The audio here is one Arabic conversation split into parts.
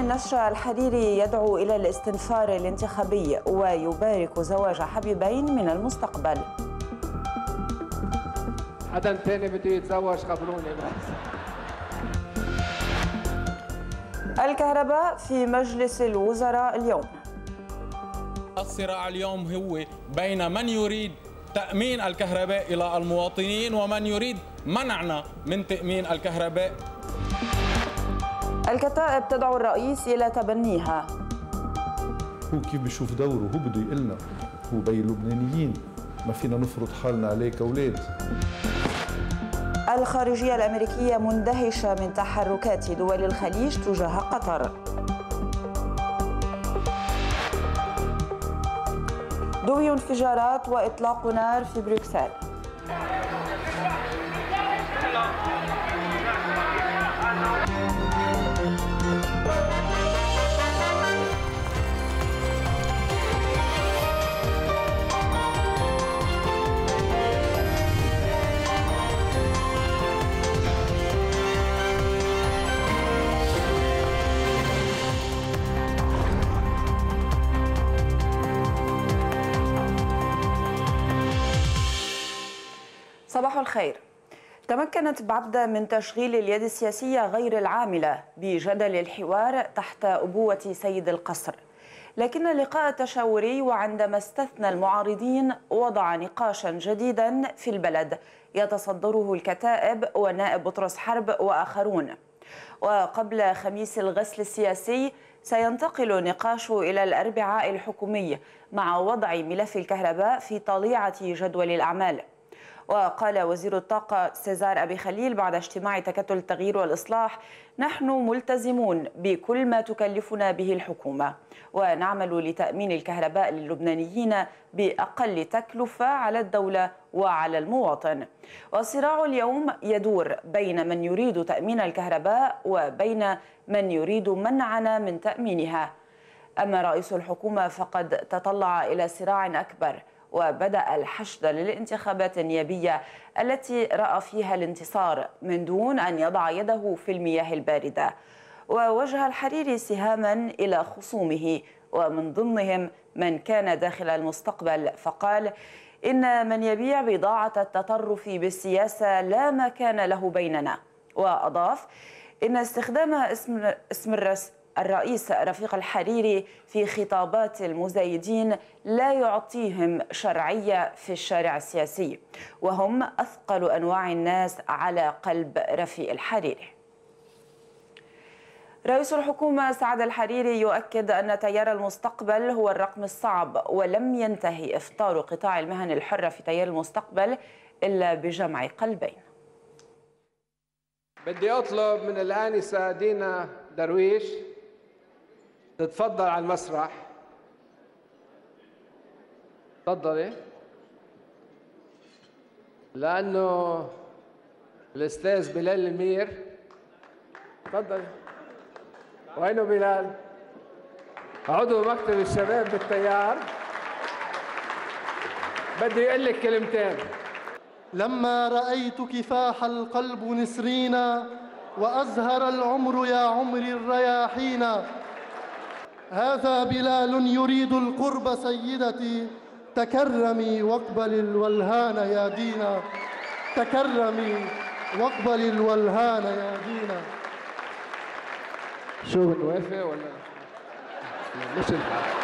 النشر الحريري يدعو إلى الاستنفار الانتخابي ويبارك زواج حبيبين من المستقبل. حدا تاني بده يتزوج خبروني بس. الكهرباء في مجلس الوزراء اليوم. الصراع اليوم هو بين من يريد تأمين الكهرباء إلى المواطنين ومن يريد منعنا من تأمين الكهرباء. الكتائب تدعو الرئيس إلى تبنيها. هو كيف بيشوف دوره، هو بده يقلنا، هو بين اللبنانيين، ما فينا نفرض حالنا عليه كأولاد. الخارجية الأمريكية مندهشة من تحركات دول الخليج تجاه قطر. دوي انفجارات وإطلاق نار في بروكسل. صباح الخير. تمكنت بعبدة من تشغيل اليد السياسية غير العاملة بجدل الحوار تحت أبوة سيد القصر، لكن اللقاء التشاوري وعندما استثنى المعارضين وضع نقاشا جديدا في البلد يتصدره الكتائب والنائب بطرس حرب وآخرون. وقبل خميس الغسل السياسي سينتقل النقاش إلى الأربعاء الحكومي مع وضع ملف الكهرباء في طليعة جدول الأعمال. وقال وزير الطاقة سيزار أبي خليل بعد اجتماع تكتل التغيير والإصلاح: نحن ملتزمون بكل ما تكلفنا به الحكومة ونعمل لتأمين الكهرباء للبنانيين بأقل تكلفة على الدولة وعلى المواطن. والصراع اليوم يدور بين من يريد تأمين الكهرباء وبين من يريد منعنا من تأمينها. أما رئيس الحكومة فقد تطلع إلى صراع أكبر وبدأ الحشد للانتخابات النيابية التي رأى فيها الانتصار من دون أن يضع يده في المياه الباردة. ووجه الحريري سهاما إلى خصومه ومن ضمنهم من كان داخل المستقبل، فقال إن من يبيع بضاعة التطرف بالسياسة لا مكان له بيننا. وأضاف إن استخدام اسم الرئيس رفيق الحريري في خطابات المزايدين لا يعطيهم شرعية في الشارع السياسي، وهم أثقل أنواع الناس على قلب رفيق الحريري. رئيس الحكومة سعد الحريري يؤكد أن تيار المستقبل هو الرقم الصعب، ولم ينتهي إفطار قطاع المهن الحرة في تيار المستقبل إلا بجمع قلبين. بدي أطلب من الآنسة دينا درويش تتفضل على المسرح. تفضلي، لأنه الأستاذ بلال المير. تفضلي. وينه بلال؟ عضو مكتب الشباب بالتيار، بده يقول لك كلمتين. لما رأيت كفاح القلب نسرينا وأزهر العمر يا عمري الرياحينا. هذا بلال يريد القرب سيدتي، تكرمي واقبلي الولهان يا دينا، تكرمي واقبلي الولهان يا دينا. شو بنوافق ولا مش الحال؟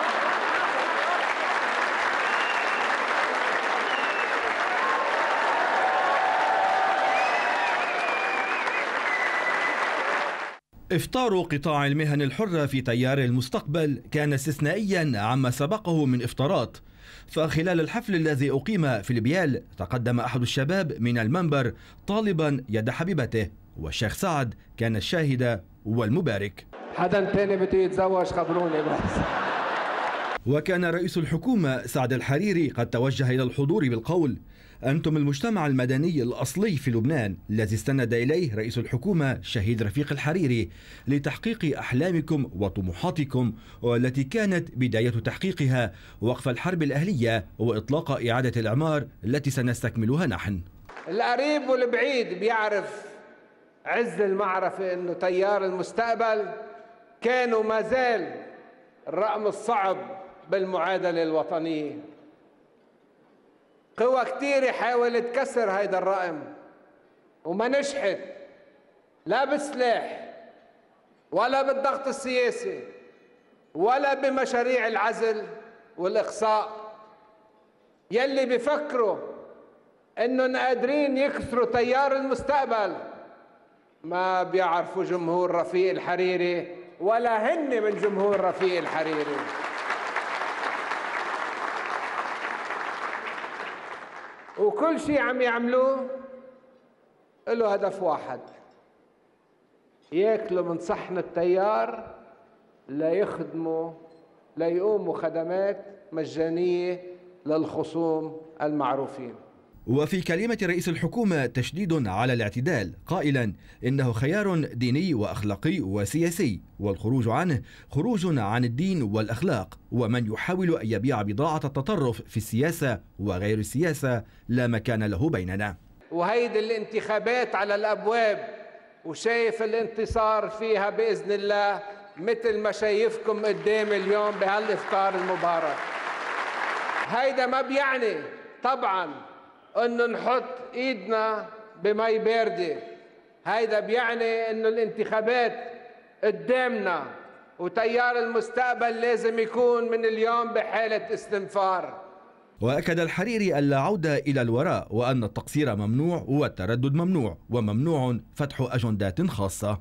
إفطار قطاع المهن الحرة في تيار المستقبل كان استثنائيا عما سبقه من إفطارات. فخلال الحفل الذي أقيم في البيال تقدم أحد الشباب من المنبر طالبا يد حبيبته، والشيخ سعد كان الشاهد والمبارك. حدا تاني بده يتزوج خبروني بس. وكان رئيس الحكومة سعد الحريري قد توجه إلى الحضور بالقول: أنتم المجتمع المدني الأصلي في لبنان الذي استند إليه رئيس الحكومة شهيد رفيق الحريري لتحقيق أحلامكم وطموحاتكم، والتي كانت بداية تحقيقها وقف الحرب الأهلية وإطلاق إعادة الإعمار التي سنستكملها نحن. القريب والبعيد بيعرف عز المعرفة إنه تيار المستقبل كانوا ما زال الرقم الصعب بالمعادلة الوطنية. قوى كتيرة حاولت كسر هيدا الرقم وما نجحت، لا بالسلاح ولا بالضغط السياسي ولا بمشاريع العزل والإقصاء. يلي بيفكروا إنهم قادرين يكسروا تيار المستقبل ما بيعرفوا جمهور رفيق الحريري ولا هن من جمهور رفيق الحريري. وكل شيء عم يعملوه له هدف واحد: ياكلوا من صحن التيار ليقوموا خدمات مجانية للخصوم المعروفين. وفي كلمة رئيس الحكومة تشديد على الاعتدال، قائلا إنه خيار ديني وأخلاقي وسياسي، والخروج عنه خروج عن الدين والأخلاق، ومن يحاول أن يبيع بضاعة التطرف في السياسة وغير السياسة لا مكان له بيننا. وهيدي الانتخابات على الأبواب، وشايف الانتصار فيها بإذن الله مثل ما شايفكم قدامي اليوم بهالإفطار المبارك. هيدا ما بيعني طبعاً انه نحط ايدنا بمي باردة، هيدا بيعني انه الانتخابات قدامنا وتيار المستقبل لازم يكون من اليوم بحالة استنفار. وأكد الحريري ألا عودة إلى الوراء، وأن التقصير ممنوع والتردد ممنوع، وممنوع فتح أجندات خاصة.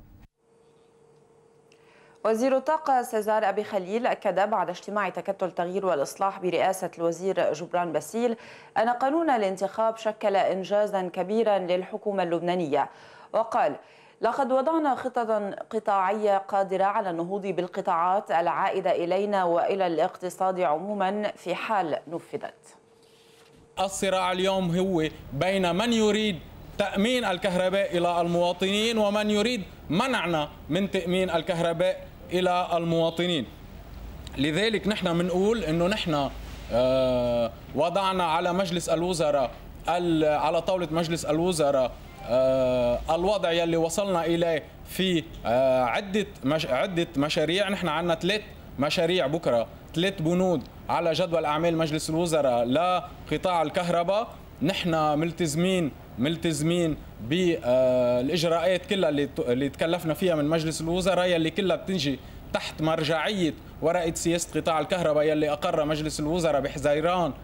وزير الطاقة سيزار أبي خليل أكد بعد اجتماع تكتل التغيير والإصلاح برئاسة الوزير جبران باسيل أن قانون الانتخاب شكل إنجازا كبيرا للحكومة اللبنانية، وقال: لقد وضعنا خططا قطاعية قادرة على النهوض بالقطاعات العائدة إلينا وإلى الاقتصاد عموما في حال نفذت. الصراع اليوم هو بين من يريد تأمين الكهرباء إلى المواطنين ومن يريد منعنا من تأمين الكهرباء إلى المواطنين. لذلك نحن بنقول إنه نحن وضعنا على مجلس الوزراء على طاولة مجلس الوزراء الوضع يلي وصلنا إليه في عدة مشاريع. نحن عندنا 3 مشاريع بكرة، 3 بنود على جدول أعمال مجلس الوزراء لقطاع الكهرباء. نحن ملتزمين بالإجراءات كلها اللي تكلفنا فيها من مجلس الوزراء، يلي كلها بتنجي تحت مرجعية ورقة سياسة قطاع الكهرباء يلي أقر مجلس الوزراء بحزيران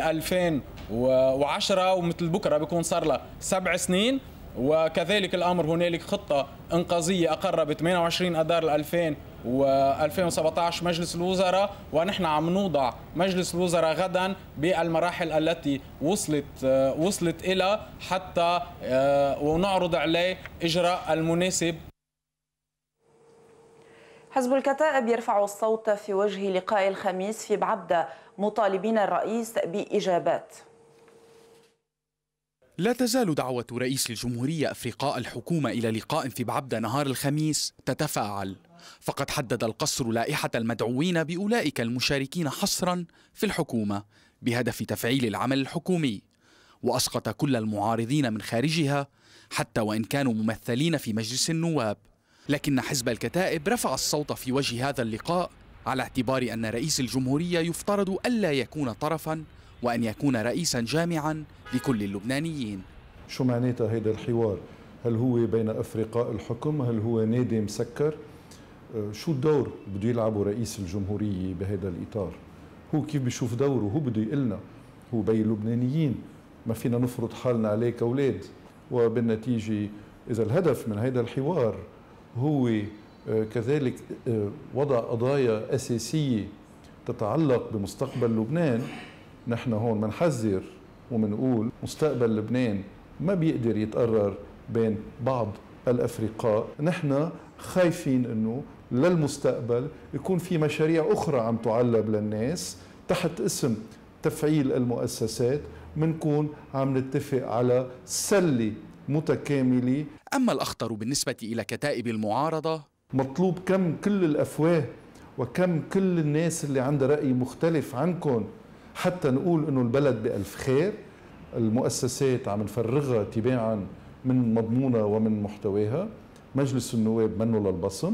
2010، ومثل بكرة بيكون صار لها 7 سنين. وكذلك الأمر هنالك خطة إنقاذية أقر ب 28 أذار 2017 مجلس الوزراء، ونحن عم نوضع مجلس الوزراء غدا بالمراحل التي وصلت إلى حتى ونعرض عليه إجراء المناسب. حزب الكتائب يرفع الصوت في وجه لقاء الخميس في بعبدة مطالبين الرئيس بإجابات. لا تزال دعوة رئيس الجمهورية أفرقاء الحكومة إلى لقاء في بعبدة نهار الخميس تتفاعل، فقد حدد القصر لائحة المدعوين بأولئك المشاركين حصرا في الحكومة بهدف تفعيل العمل الحكومي، وأسقط كل المعارضين من خارجها حتى وإن كانوا ممثلين في مجلس النواب. لكن حزب الكتائب رفع الصوت في وجه هذا اللقاء على اعتبار أن رئيس الجمهورية يفترض ألا يكون طرفا وأن يكون رئيسا جامعا لكل اللبنانيين. شو معناتها هيدا الحوار؟ هل هو بين أفرقاء الحكم؟ هل هو نادي مسكر؟ شو الدور بده يلعبه رئيس الجمهورية بهذا الإطار؟ هو كيف بيشوف دوره؟ هو بده يقلنا هو بين اللبنانيين، ما فينا نفرض حالنا عليه كأولاد. وبالنتيجة إذا الهدف من هذا الحوار هو كذلك وضع قضايا أساسية تتعلق بمستقبل لبنان، نحن هون منحذر ومنقول مستقبل لبنان ما بيقدر يتقرر بين بعض الأفرقاء. نحن خايفين أنه للمستقبل يكون في مشاريع أخرى عم تعلب للناس تحت اسم تفعيل المؤسسات، منكون عم نتفق على سلة متكاملة. أما الأخطر بالنسبة إلى كتائب المعارضة، مطلوب كم كل الأفواه وكم كل الناس اللي عندها رأي مختلف عنكم حتى نقول إنه البلد بألف خير. المؤسسات عم نفرغها تباعا من مضمونها ومن محتواها. مجلس النواب منه للبصم،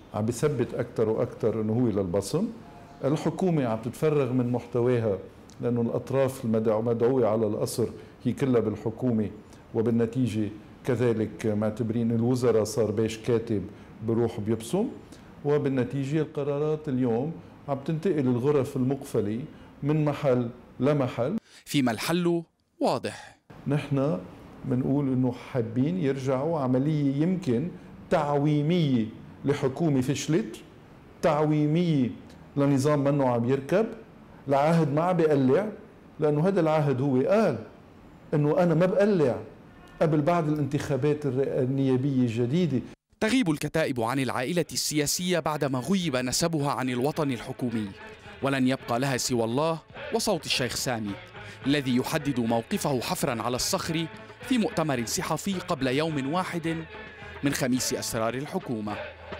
عم بيثبت أكثر وأكثر أنه هو للبصم. الحكومة عم تتفرغ من محتواها لأنه الأطراف المدعوة على القصر هي كلها بالحكومة، وبالنتيجة كذلك معتبرين الوزراء صار باش كاتب بروح بيبصم، وبالنتيجة القرارات اليوم عم تنتقل الغرف المقفلة من محل لمحل. فيما الحل واضح. نحن بنقول انه حابين يرجعوا عملية يمكن تعويمية لحكومة فشلت، تعويمية لنظام منه عم يركب، لعهد ما عم بيقلع، لأنه هذا العهد هو قال انه أنا ما بقلع قبل بعد الانتخابات النيابية الجديدة. تغيب الكتائب عن العائلة السياسية بعدما غيب نسبها عن الوطن الحكومي، ولن يبقى لها سوى الله وصوت الشيخ سامي الذي يحدد موقفه حفرا على الصخر في مؤتمر صحفي قبل يوم واحد من خميس أسرار الحكومة.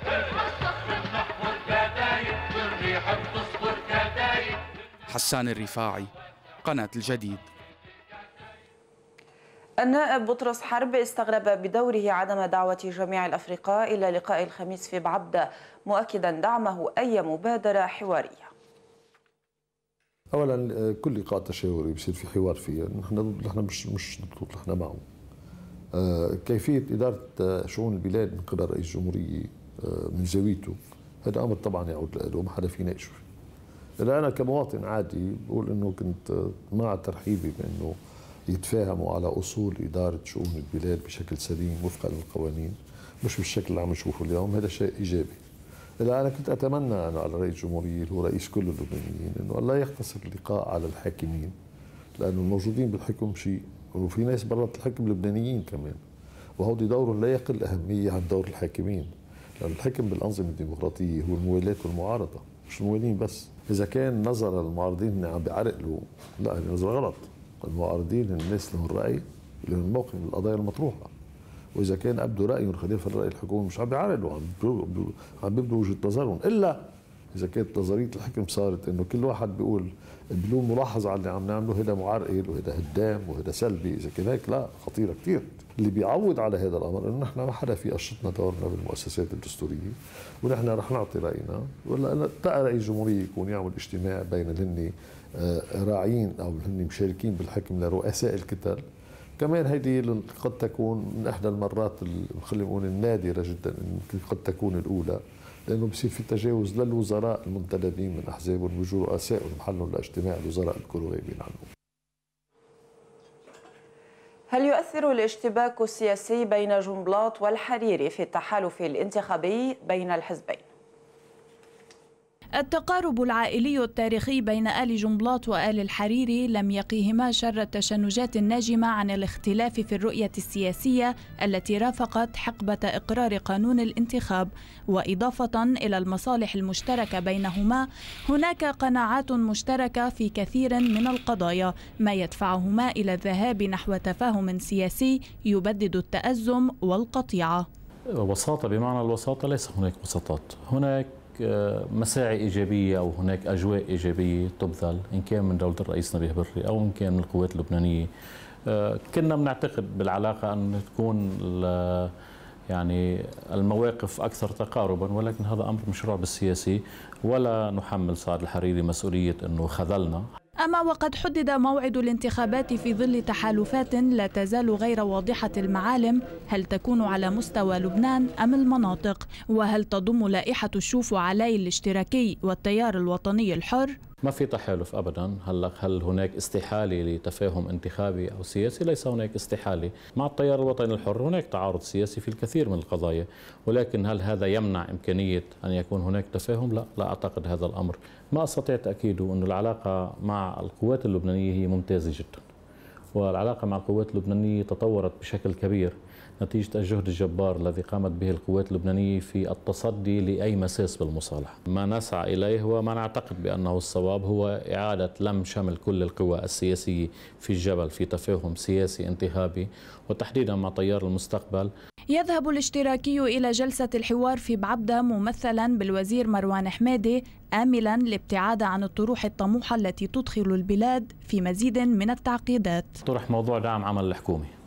حسان الرفاعي، قناة الجديد. النائب بطرس حرب استغرب بدوره عدم دعوة جميع الأفرقاء إلى لقاء الخميس في بعبدة، مؤكدا دعمه أي مبادرة حوارية. اولا كل لقاء تشاوري بصير في حوار فيه، نحن مش ضد، نحن معه. كيفيه اداره شؤون البلاد من قبل رئيس الجمهوريه من زاويته، هذا امر طبعا يعود له وما حدا في يناقشه. انا كمواطن عادي بقول انه كنت مع ترحيبي بانه يتفاهموا على اصول اداره شؤون البلاد بشكل سليم وفقا للقوانين، مش بالشكل اللي عم نشوفه اليوم. هذا شيء ايجابي. أنا كنت أتمنى أنا على رئيس الجمهورية اللي هو رئيس كل اللبنانيين إنه لا يقتصر اللقاء على الحاكمين، لأنه الموجودين بالحكم شيء وفي ناس برات الحكم لبنانيين كمان، وهودي دورهم لا يقل أهمية عن دور الحاكمين، لأن الحكم بالأنظمة الديمقراطية هو الموالاة والمعارضة، مش الموالين بس. إذا كان نظر المعارضين عم بيعرقلوا، لا هذه نظرة غلط. المعارضين الناس لهم الرأي، لهم الموقف من القضايا المطروحة، واذا كان ابدوا راي خلاف الراي الحكومي مش عم بيعارضوا، عم بيبدوا وجهه نظرهم، الا اذا كانت نظريه الحكم صارت انه كل واحد بيقول بدون ملاحظه على اللي عم نعمله هذا معرقل وهذا هدام وهذا سلبي، اذا كان هيك لا، خطيره كثير. اللي بيعوض على هذا الامر انه نحن ما حدا في قشطنا دورنا بالمؤسسات الدستوريه، ونحن رح نعطي راينا، ولا تقى رئيس الجمهوريه يكون يعمل اجتماع بين اللي راعين او اللي مشاركين بالحكم لرؤساء الكتل. كمان هيدي قد تكون من احدى المرات خلينا نقول النادره جدا، قد تكون الاولى، لانه بصير في تجاوز للوزراء المنتدبين من احزابهم بيجوا رؤسائهم محلهم لاجتماع الوزراء الكل غايبين عنهم. هل يؤثر الاشتباك السياسي بين جنبلاط والحريري في التحالف الانتخابي بين الحزبين؟ التقارب العائلي التاريخي بين آل جنبلاط وآل الحريري لم يقيهما شر التشنجات الناجمة عن الاختلاف في الرؤية السياسية التي رافقت حقبة إقرار قانون الانتخاب، وإضافة إلى المصالح المشتركة بينهما هناك قناعات مشتركة في كثير من القضايا، ما يدفعهما إلى الذهاب نحو تفاهم سياسي يبدد التأزم والقطيعة. وساطة بمعنى الوساطة ليس هناك وساطات، هناك مساعي إيجابية أو هناك أجواء إيجابية تبذل إن كان من دولة الرئيس نبيه بري أو إن كان من القوات اللبنانية. كنا بنعتقد بالعلاقة أن تكون يعني المواقف أكثر تقاربا، ولكن هذا أمر مشروع بالسياسي، ولا نحمل سعد الحريري مسؤولية أنه خذلنا. أما وقد حدد موعد الانتخابات في ظل تحالفات لا تزال غير واضحة المعالم، هل تكون على مستوى لبنان أم المناطق؟ وهل تضم لائحة الشوف وعلي الاشتراكي والتيار الوطني الحر؟ ما في تحالف أبدا. هل هناك استحالة لتفاهم انتخابي أو سياسي؟ ليس هناك استحالة. مع التيار الوطني الحر هناك تعارض سياسي في الكثير من القضايا، ولكن هل هذا يمنع إمكانية أن يكون هناك تفاهم؟ لا أعتقد هذا الأمر. ما أستطيع تأكيده أن العلاقة مع القوات اللبنانية هي ممتازة جدا، والعلاقة مع القوات اللبنانية تطورت بشكل كبير نتيجة الجهد الجبار الذي قامت به القوات اللبنانية في التصدي لأي مساس بالمصالحة. ما نسعى إليه وما نعتقد بأنه الصواب هو إعادة لم شمل كل القوى السياسية في الجبل في تفاهم سياسي انتخابي، وتحديدا مع تيار المستقبل. يذهب الاشتراكي إلى جلسة الحوار في بعبدة ممثلا بالوزير مروان حمادي، آملا الابتعاد عن الطروح الطموحة التي تدخل البلاد في مزيد من التعقيدات. طرح موضوع دعم عمل الحكومة،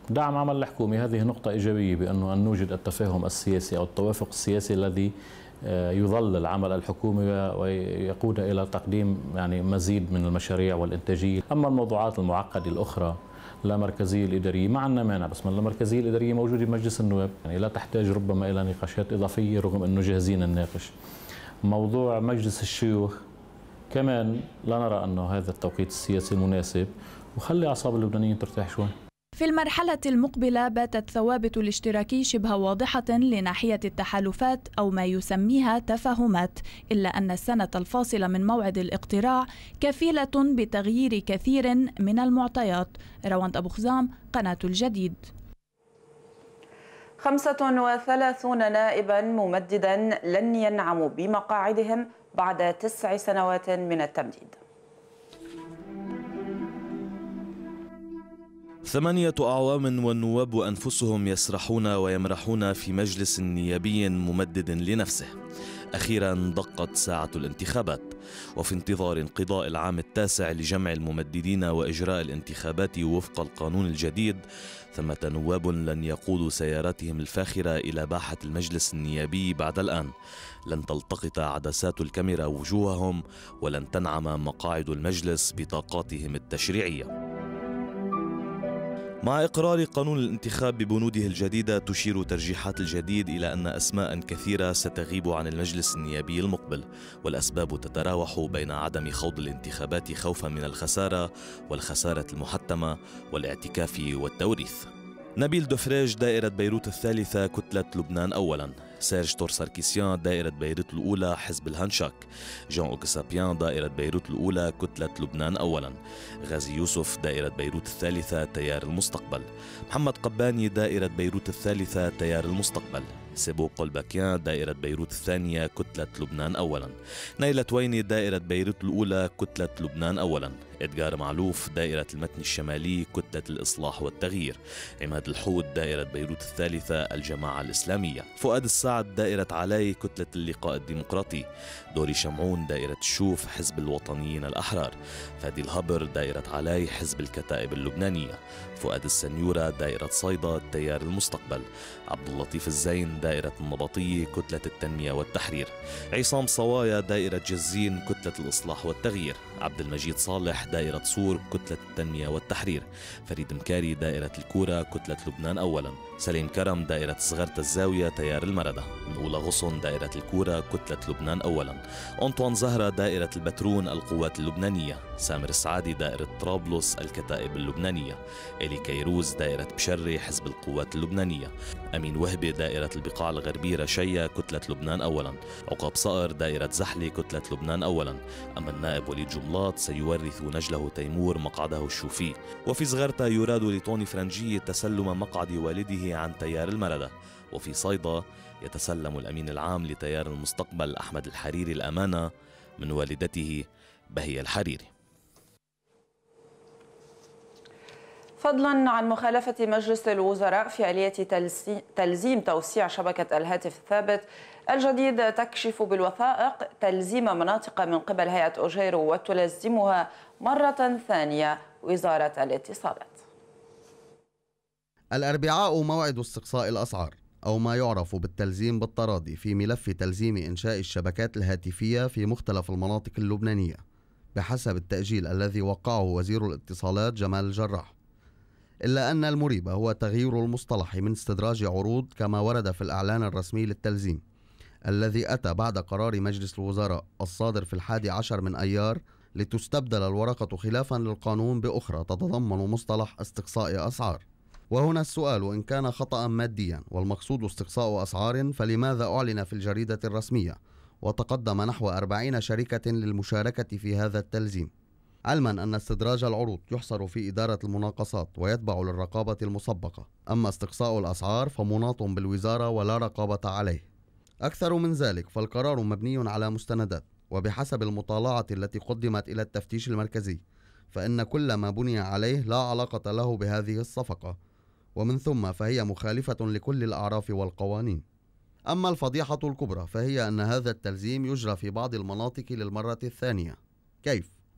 دعم عمل الحكومة هذه نقطة إيجابية، بأنه أن نوجد التفاهم السياسي أو التوافق السياسي الذي يظلل عمل الحكومة ويقود إلى تقديم يعني مزيد من المشاريع والإنتاجية. أما الموضوعات المعقدة الأخرى لا مركزية الإدارية ما عندنا مانع، بس ما المركزية الإدارية موجودة بمجلس النواب، يعني لا تحتاج ربما إلى نقاشات إضافية رغم أنه جاهزين نناقش. موضوع مجلس الشيوخ كمان لا نرى أنه هذا التوقيت السياسي المناسب، وخلي أعصاب اللبنانيين ترتاح شوي. في المرحلة المقبلة باتت ثوابت الاشتراكي شبه واضحة لناحية التحالفات أو ما يسميها تفاهمات، إلا أن السنة الفاصلة من موعد الاقتراع كفيلة بتغيير كثير من المعطيات. روند أبو خزام، قناة الجديد. 35 نائبا ممددا لن ينعموا بمقاعدهم بعد 9 سنوات من التمديد. 8 أعوام والنواب أنفسهم يسرحون ويمرحون في مجلس نيابي ممدد لنفسه. أخيرا دقت ساعة الانتخابات، وفي انتظار انقضاء العام التاسع لجمع الممددين وإجراء الانتخابات وفق القانون الجديد، ثمة نواب لن يقودوا سياراتهم الفاخرة إلى باحة المجلس النيابي بعد الآن. لن تلتقط عدسات الكاميرا وجوههم، ولن تنعم مقاعد المجلس بطاقاتهم التشريعية. مع إقرار قانون الانتخاب ببنوده الجديدة، تشير ترجيحات الجديد إلى أن أسماء كثيرة ستغيب عن المجلس النيابي المقبل، والأسباب تتراوح بين عدم خوض الانتخابات خوفا من الخسارة والخسارة المحتمة والاعتكاف والتوريث. نبيل دفريج دائرة بيروت الثالثة كتلة لبنان أولا، سيرج تور ساركيسيان دائرة بيروت الأولى حزب الهنشاك، جان أوكسابيان دائرة بيروت الأولى كتلة لبنان أولا، غازي يوسف دائرة بيروت الثالثة تيار المستقبل، محمد قباني دائرة بيروت الثالثة تيار المستقبل، سيبو قلبكيان دائرة بيروت الثانية كتلة لبنان أولا، نيلة تويني دائرة بيروت الأولى كتلة لبنان أولا، إدغار معلوف دائرة المتن الشمالي كتلة الإصلاح والتغيير، عماد الحوت دائرة بيروت الثالثة الجماعة الإسلامية، فؤاد السعد دائرة علاي كتلة اللقاء الديمقراطي، دوري شمعون دائرة الشوف حزب الوطنيين الأحرار، فادي الهبر دائرة علاي حزب الكتائب اللبنانية، فؤاد السنيورة دائرة صيدا التيار المستقبل، عبد اللطيف الزين دائرة النبطية كتلة التنمية والتحرير، عصام صوايا دائرة جزين كتلة الإصلاح والتغيير، عبد المجيد صالح دائرة صور كتلة التنمية والتحرير، فريد مكاري دائرة الكورة كتلة لبنان أولا، سليم كرم دائرة صغرة الزاوية تيار المردة، نقول غصن دائرة الكورة كتلة لبنان أولا، أنطوان زهرة دائرة البترون القوات اللبنانية، سامر السعادي دائرة طرابلس الكتائب اللبنانية، إلي كيروز دائرة بشري حزب القوات اللبنانية، أمين وهبي دائرة البقاع الغربية رشية كتلة لبنان أولا، عقاب صقر دائرة زحلي كتلة لبنان أولا. أما النائب وليد جملاط سيورث نجله تيمور مقعده الشوفي. وفي زغرتا يراد لطوني فرنجي تسلم مقعد والده عن تيار المردة. وفي صيدا يتسلم الأمين العام لتيار المستقبل أحمد الحريري الأمانة من والدته بهية الحريري. فضلا عن مخالفة مجلس الوزراء في آلية تلزيم توسيع شبكة الهاتف الثابت، الجديد تكشف بالوثائق تلزيم مناطق من قبل هيئة أوجيرو وتلزمها مرة ثانية وزارة الاتصالات. الأربعاء موعد استقصاء الأسعار أو ما يعرف بالتلزيم بالتراضي في ملف تلزيم إنشاء الشبكات الهاتفية في مختلف المناطق اللبنانية بحسب التأجيل الذي وقعه وزير الاتصالات جمال الجراح. إلا أن المريب هو تغيير المصطلح من استدراج عروض كما ورد في الإعلان الرسمي للتلزيم الذي أتى بعد قرار مجلس الوزراء الصادر في 11 من أيار لتستبدل الورقة خلافا للقانون بأخرى تتضمن مصطلح استقصاء أسعار. وهنا السؤال: إن كان خطأ ماديا والمقصود استقصاء أسعار، فلماذا أعلن في الجريدة الرسمية وتقدم نحو 40 شركة للمشاركة في هذا التلزيم، علما أن استدراج العروض يحصر في إدارة المناقصات ويتبع للرقابة المسبقة، أما استقصاء الأسعار فمناط بالوزارة ولا رقابة عليه. أكثر من ذلك فالقرار مبني على مستندات، وبحسب المطالعة التي قدمت إلى التفتيش المركزي فإن كل ما بني عليه لا علاقة له بهذه الصفقة، ومن ثم فهي مخالفة لكل الأعراف والقوانين. أما الفضيحة الكبرى فهي أن هذا التلزيم يجرى في بعض المناطق للمرة الثانية. كيف؟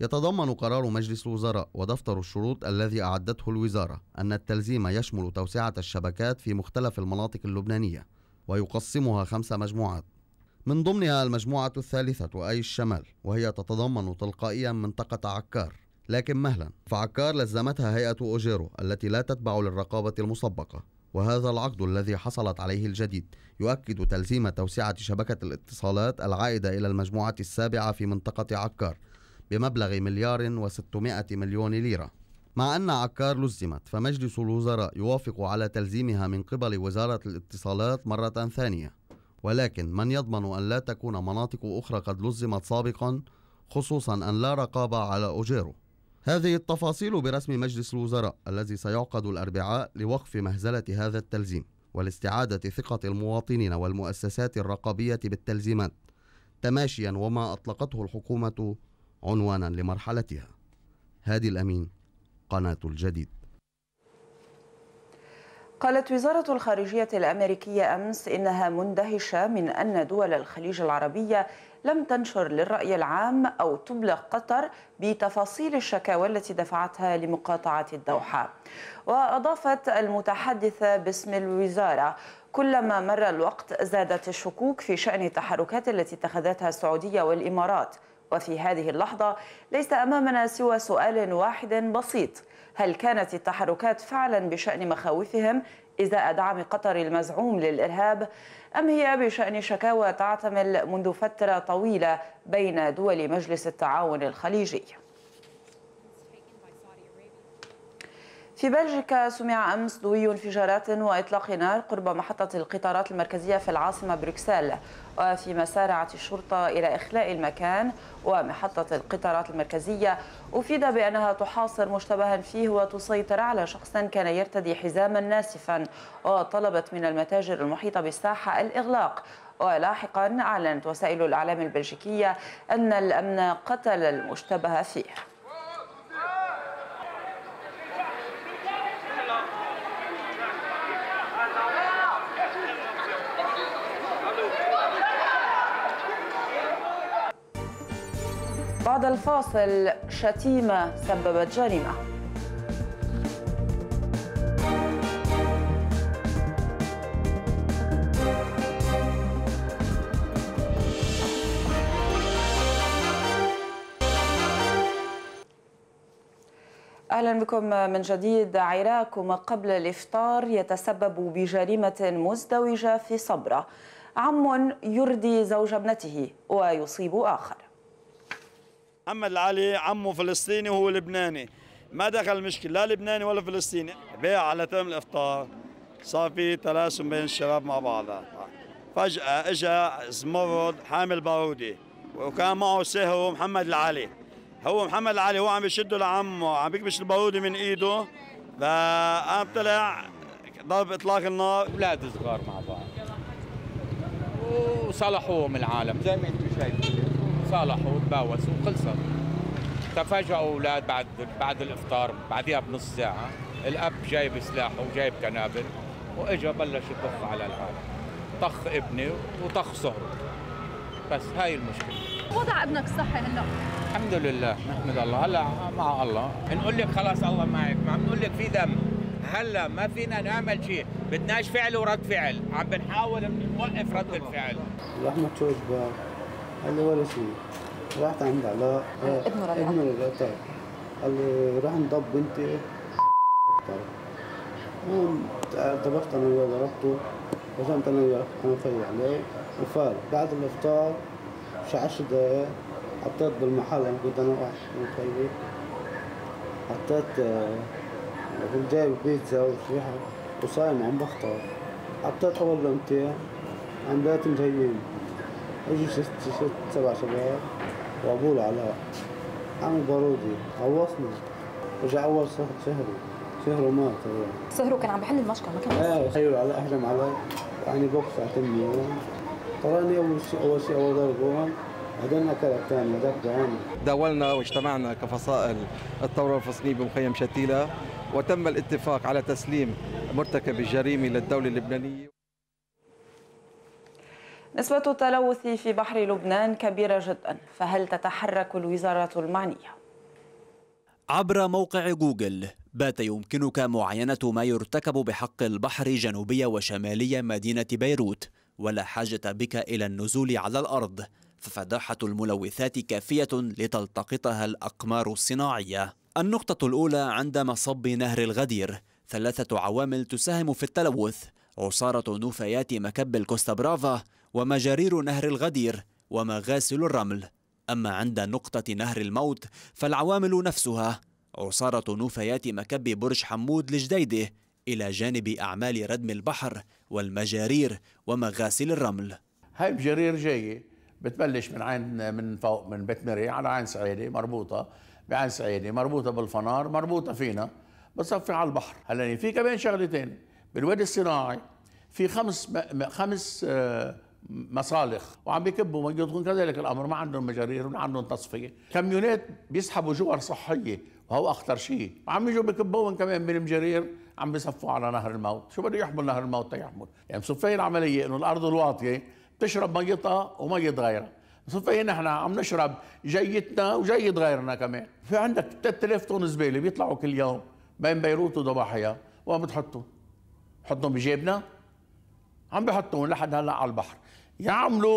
يتضمن قرار مجلس الوزراء ودفتر الشروط الذي أعدته الوزارة أن التلزيم يشمل توسعة الشبكات في مختلف المناطق اللبنانية، ويقسمها 5 مجموعات، من ضمنها المجموعة الثالثة أي الشمال، وهي تتضمن تلقائيا منطقة عكار. لكن مهلا، فعكار لزمتها هيئة أوجيرو التي لا تتبع للرقابة المسبقة، وهذا العقد الذي حصلت عليه الجديد يؤكد تلزيم توسعة شبكة الاتصالات العائدة إلى المجموعة السابعة في منطقة عكار بمبلغ 1,600,000,000 ليرة. مع أن عكار لزمت، فمجلس الوزراء يوافق على تلزيمها من قبل وزارة الاتصالات مرة ثانية، ولكن من يضمن أن لا تكون مناطق أخرى قد لزمت سابقا، خصوصا أن لا رقابة على أوجيرو؟ هذه التفاصيل برسم مجلس الوزراء الذي سيعقد الأربعاء لوقف مهزلة هذا التلزيم ولاستعادة ثقة المواطنين والمؤسسات الرقابية بالتلزيمات، تماشيا وما أطلقته الحكومة عنوانا لمرحلتها. هادي الأمين، قناة الجديد. قالت وزارة الخارجية الأمريكية أمس إنها مندهشة من أن دول الخليج العربية لم تنشر للرأي العام أو تبلغ قطر بتفاصيل الشكاوى التي دفعتها لمقاطعة الدوحة. وأضافت المتحدثة باسم الوزارة: كلما مر الوقت زادت الشكوك في شأن التحركات التي اتخذتها السعودية والإمارات، وفي هذه اللحظة ليس أمامنا سوى سؤال واحد بسيط: هل كانت التحركات فعلا بشأن مخاوفهم إزاء دعم قطر المزعوم للإرهاب، أم هي بشأن شكاوى تعتمل منذ فترة طويلة بين دول مجلس التعاون الخليجي؟ في بلجيكا سمع أمس دوي انفجارات وإطلاق نار قرب محطة القطارات المركزية في العاصمة بروكسل، وفيما سارعت الشرطة إلى إخلاء المكان ومحطة القطارات المركزية أفيد بأنها تحاصر مشتبها فيه وتسيطر على شخص كان يرتدي حزاما ناسفا، وطلبت من المتاجر المحيطة بالساحة الإغلاق. ولاحقا أعلنت وسائل الإعلام البلجيكية أن الأمن قتل المشتبه فيه. بعد الفاصل، شتيمة سببت جريمة. أهلا بكم من جديد. عراك ما قبل الإفطار يتسبب بجريمة مزدوجة في صبرا. عم يردي زوج ابنته ويصيب آخر. محمد العلي عمه فلسطيني وهو لبناني، ما دخل المشكلة لا لبناني ولا فلسطيني. بيع على تم الإفطار صار في تلاسم بين الشباب مع بعضها. فجأة اجى زمرد حامل بارودي وكان معه سهو محمد العلي. هو محمد العلي هو عم يشده لعمه، عم بيكبش البارودي من ايده، فقام طلع ضرب اطلاق النار. اولاد صغار مع بعض وصلحوهم العالم زي ما انتم شايفين، صالحوا وتباوسوا وخلصت. تفاجئوا اولاد بعد الافطار بعدها بنص ساعه، الاب جايب سلاحه وجايب قنابل واجا بلش يطخ على العالم، طخ ابني وطخ صهره. بس هاي المشكله. وضع ابنك الصحي هلا؟ الحمد لله نحمد الله. هلا مع الله، نقول لك خلاص الله معك، ما عم نقول لك في دم. هلا ما فينا نعمل شيء، بدناش فعل ورد فعل، عم بنحاول نوقف رد الفعل. رحنا تشوف بقى قال لي ولا شيء. رحت عند علاء ابن الرجال قال لي راح نضب بنتي. طبخت انا وياه ضربته، رسمت انا وياه حنفيه عليه وفار. بعد الافطار شي 10 دقايق حطيت بالمحل، انا كنت انا واحد من خيي، حطيت كنت جايب بيتزا وشيحه وصايم عم بفطر. حطيت اول لمتين عم بيتم جايين، اجوا 6-7 شباب وابوه العلاء عامل بارودي غوصني. رجع اول شهر مات. سهرو كان عم بحل المشكل ما كان خيو العلاء هجم علي يعني بوكس على تمي. طلعني اول شيء ضربه، بعدين اكل الثاني هذاك دعاني. داولنا واجتمعنا كفصائل الثوره الفلسطينيه بمخيم شتيله، وتم الاتفاق على تسليم مرتكب الجريمه للدوله اللبنانيه. نسبة التلوث في بحر لبنان كبيرة جدا، فهل تتحرك الوزارة المعنية؟ عبر موقع جوجل بات يمكنك معاينة ما يرتكب بحق البحر جنوبية وشمالية مدينة بيروت، ولا حاجة بك إلى النزول على الأرض، ففداحة الملوثات كافية لتلتقطها الأقمار الصناعية. النقطة الأولى عند مصب نهر الغدير، 3 عوامل تساهم في التلوث: عصارة نفايات مكب الكوستا برافا، ومجارير نهر الغدير، ومغاسل الرمل. أما عند نقطة نهر الموت فالعوامل نفسها: عصارة نفايات مكب برج حمود الجديدة، إلى جانب أعمال ردم البحر والمجارير ومغاسل الرمل. هاي مجارير جاية بتبلش من فوق من بيت مري على عين سعيدة، مربوطة بعين سعيدة، مربوطة بالفنار، مربوطة فينا، بتصفي على البحر. هلا في كمان شغلتين بالوادي الصناعي، في خمس مصالخ وعم بيكبوا ميتهم، كذلك الامر ما عندهم مجارير وما عندهم تصفيه. كاميونات بيسحبوا جوار صحيه وهو اخطر شيء، وعم يجوا بكبوهم كمان بالمجارير، عم بيصفوا على نهر الموت. شو بده يحمل نهر الموت تيحمل؟ يعني صفي العمليه انه الارض الواطيه بتشرب ميتها ومية غيرها، صفي نحن عم نشرب جيتنا وجيد غيرنا كمان. في عندك 3000 طن زباله بيطلعوا كل يوم بين بيروت وضباحيه، وين بتحطوا؟ بحطهم بجيبنا؟ عم بحطهم لحد هلا على البحر، يعملوا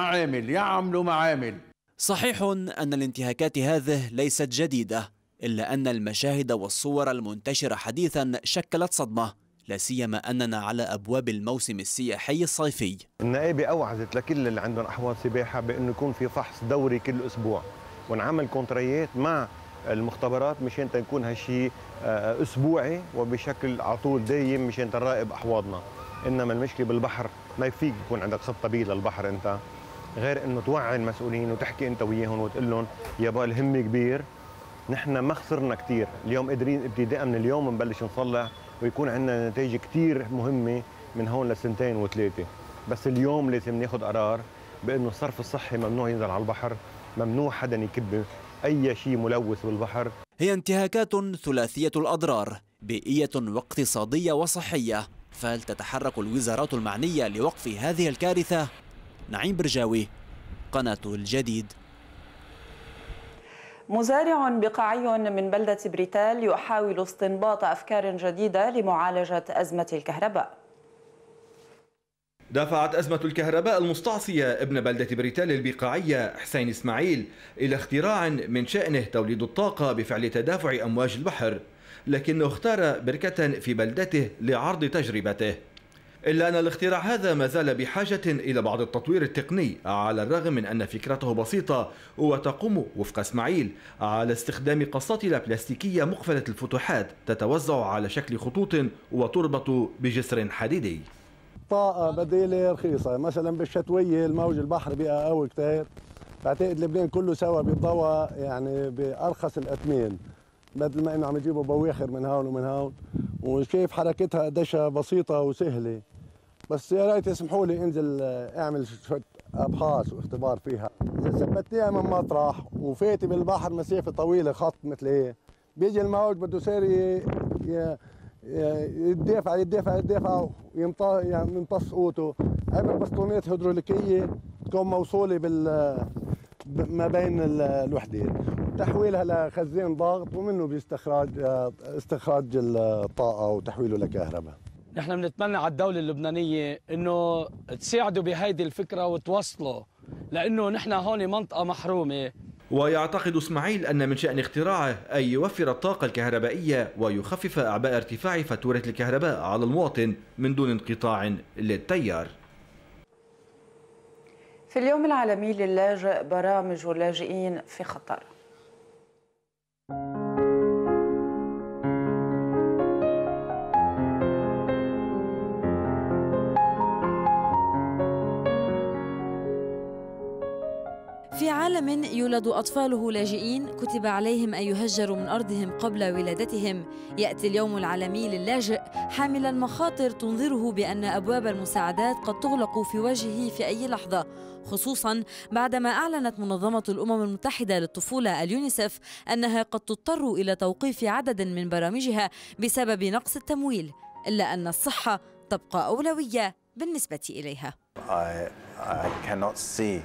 معامل. صحيح أن الانتهاكات هذه ليست جديدة، إلا أن المشاهد والصور المنتشرة حديثا شكلت صدمة، لا سيما أننا على أبواب الموسم السياحي الصيفي. النائبة أوعزت لكل اللي عندهم أحواض سباحة بأنه يكون في فحص دوري كل أسبوع، ونعمل كونتريات مع المختبرات مشان تكون هالشيء أسبوعي وبشكل على طول دايم مشان نراقب أحواضنا. إنما المشكلة بالبحر ما فيك يكون عندك خطة بي للبحر أنت، غير إنه توعي المسؤولين وتحكي أنت وياهم وتقول لهم يابا الهم كبير، نحن ما خسرنا كثير، اليوم قادرين ابتداء من اليوم نبلش نصلح ويكون عندنا نتائج كثير مهمة من هون لسنتين وثلاثة. بس اليوم لازم ناخذ قرار بأنه الصرف الصحي ممنوع ينزل على البحر، ممنوع حدا يكب أي شيء ملوث بالبحر. هي انتهاكات ثلاثية الأضرار، بيئية واقتصادية وصحية، فهل تتحرك الوزارات المعنية لوقف هذه الكارثة؟ نعيم برجاوي، قناة الجديد. مزارع بقاعي من بلدة بريتال يحاول استنباط أفكار جديدة لمعالجة أزمة الكهرباء. دفعت أزمة الكهرباء المستعصية ابن بلدة بريتال البقاعية حسين إسماعيل إلى اختراع من شأنه توليد الطاقة بفعل تدافع أمواج البحر، لكنه اختار بركة في بلدته لعرض تجربته. إلا أن الاختراع هذا ما زال بحاجة إلى بعض التطوير التقني، على الرغم من أن فكرته بسيطة وتقوم وفق إسماعيل على استخدام قساطل بلاستيكية مقفلة الفتحات تتوزع على شكل خطوط وتربط بجسر حديدي. طاقة بديلة رخيصة، مثلا بالشتوية الموج البحر بقى قوي كتير، بعتقد لبنان كله سوا بيتضوى يعني بأرخص الأثمين، بدل ما انه عم يجيبوا بواخر من هون ومن هون، وكيف حركتها قديش بسيطه وسهله. بس يا ريت يسمحوا لي انزل اعمل شويه ابحاث واختبار فيها. اذا ثبتنيها من مطرح وفاتي بالبحر مسافه طويله خط مثل ايه، بيجي الموج بده يصير يدافع ويمتص قوته عبر بسطونات هيدروليكيه تكون موصوله ما بين الوحدين، تحويلها لخزان ضغط ومنه استخراج الطاقة وتحويله لكهرباء. نحن بنتمنى على الدولة اللبنانية انه تساعدوا بهيدي الفكرة وتوصلوا، لانه نحن هون منطقة محرومة. ويعتقد اسماعيل أن من شأن اختراعه أن يوفر الطاقة الكهربائية ويخفف أعباء ارتفاع فاتورة الكهرباء على المواطن من دون انقطاع للتيار. في اليوم العالمي للاجئ برامج اللاجئين في خطر. في عالم يولد أطفاله لاجئين كتب عليهم أن يهجروا من أرضهم قبل ولادتهم، يأتي اليوم العالمي للاجئ حاملا مخاطر تنذره بأن أبواب المساعدات قد تغلق في وجهه في أي لحظة، خصوصاً بعدما أعلنت منظمة الأمم المتحدة للطفولة اليونيسف أنها قد تضطر إلى توقيف عدد من برامجها بسبب نقص التمويل، إلا أن الصحة تبقى أولوية بالنسبة إليها. I cannot see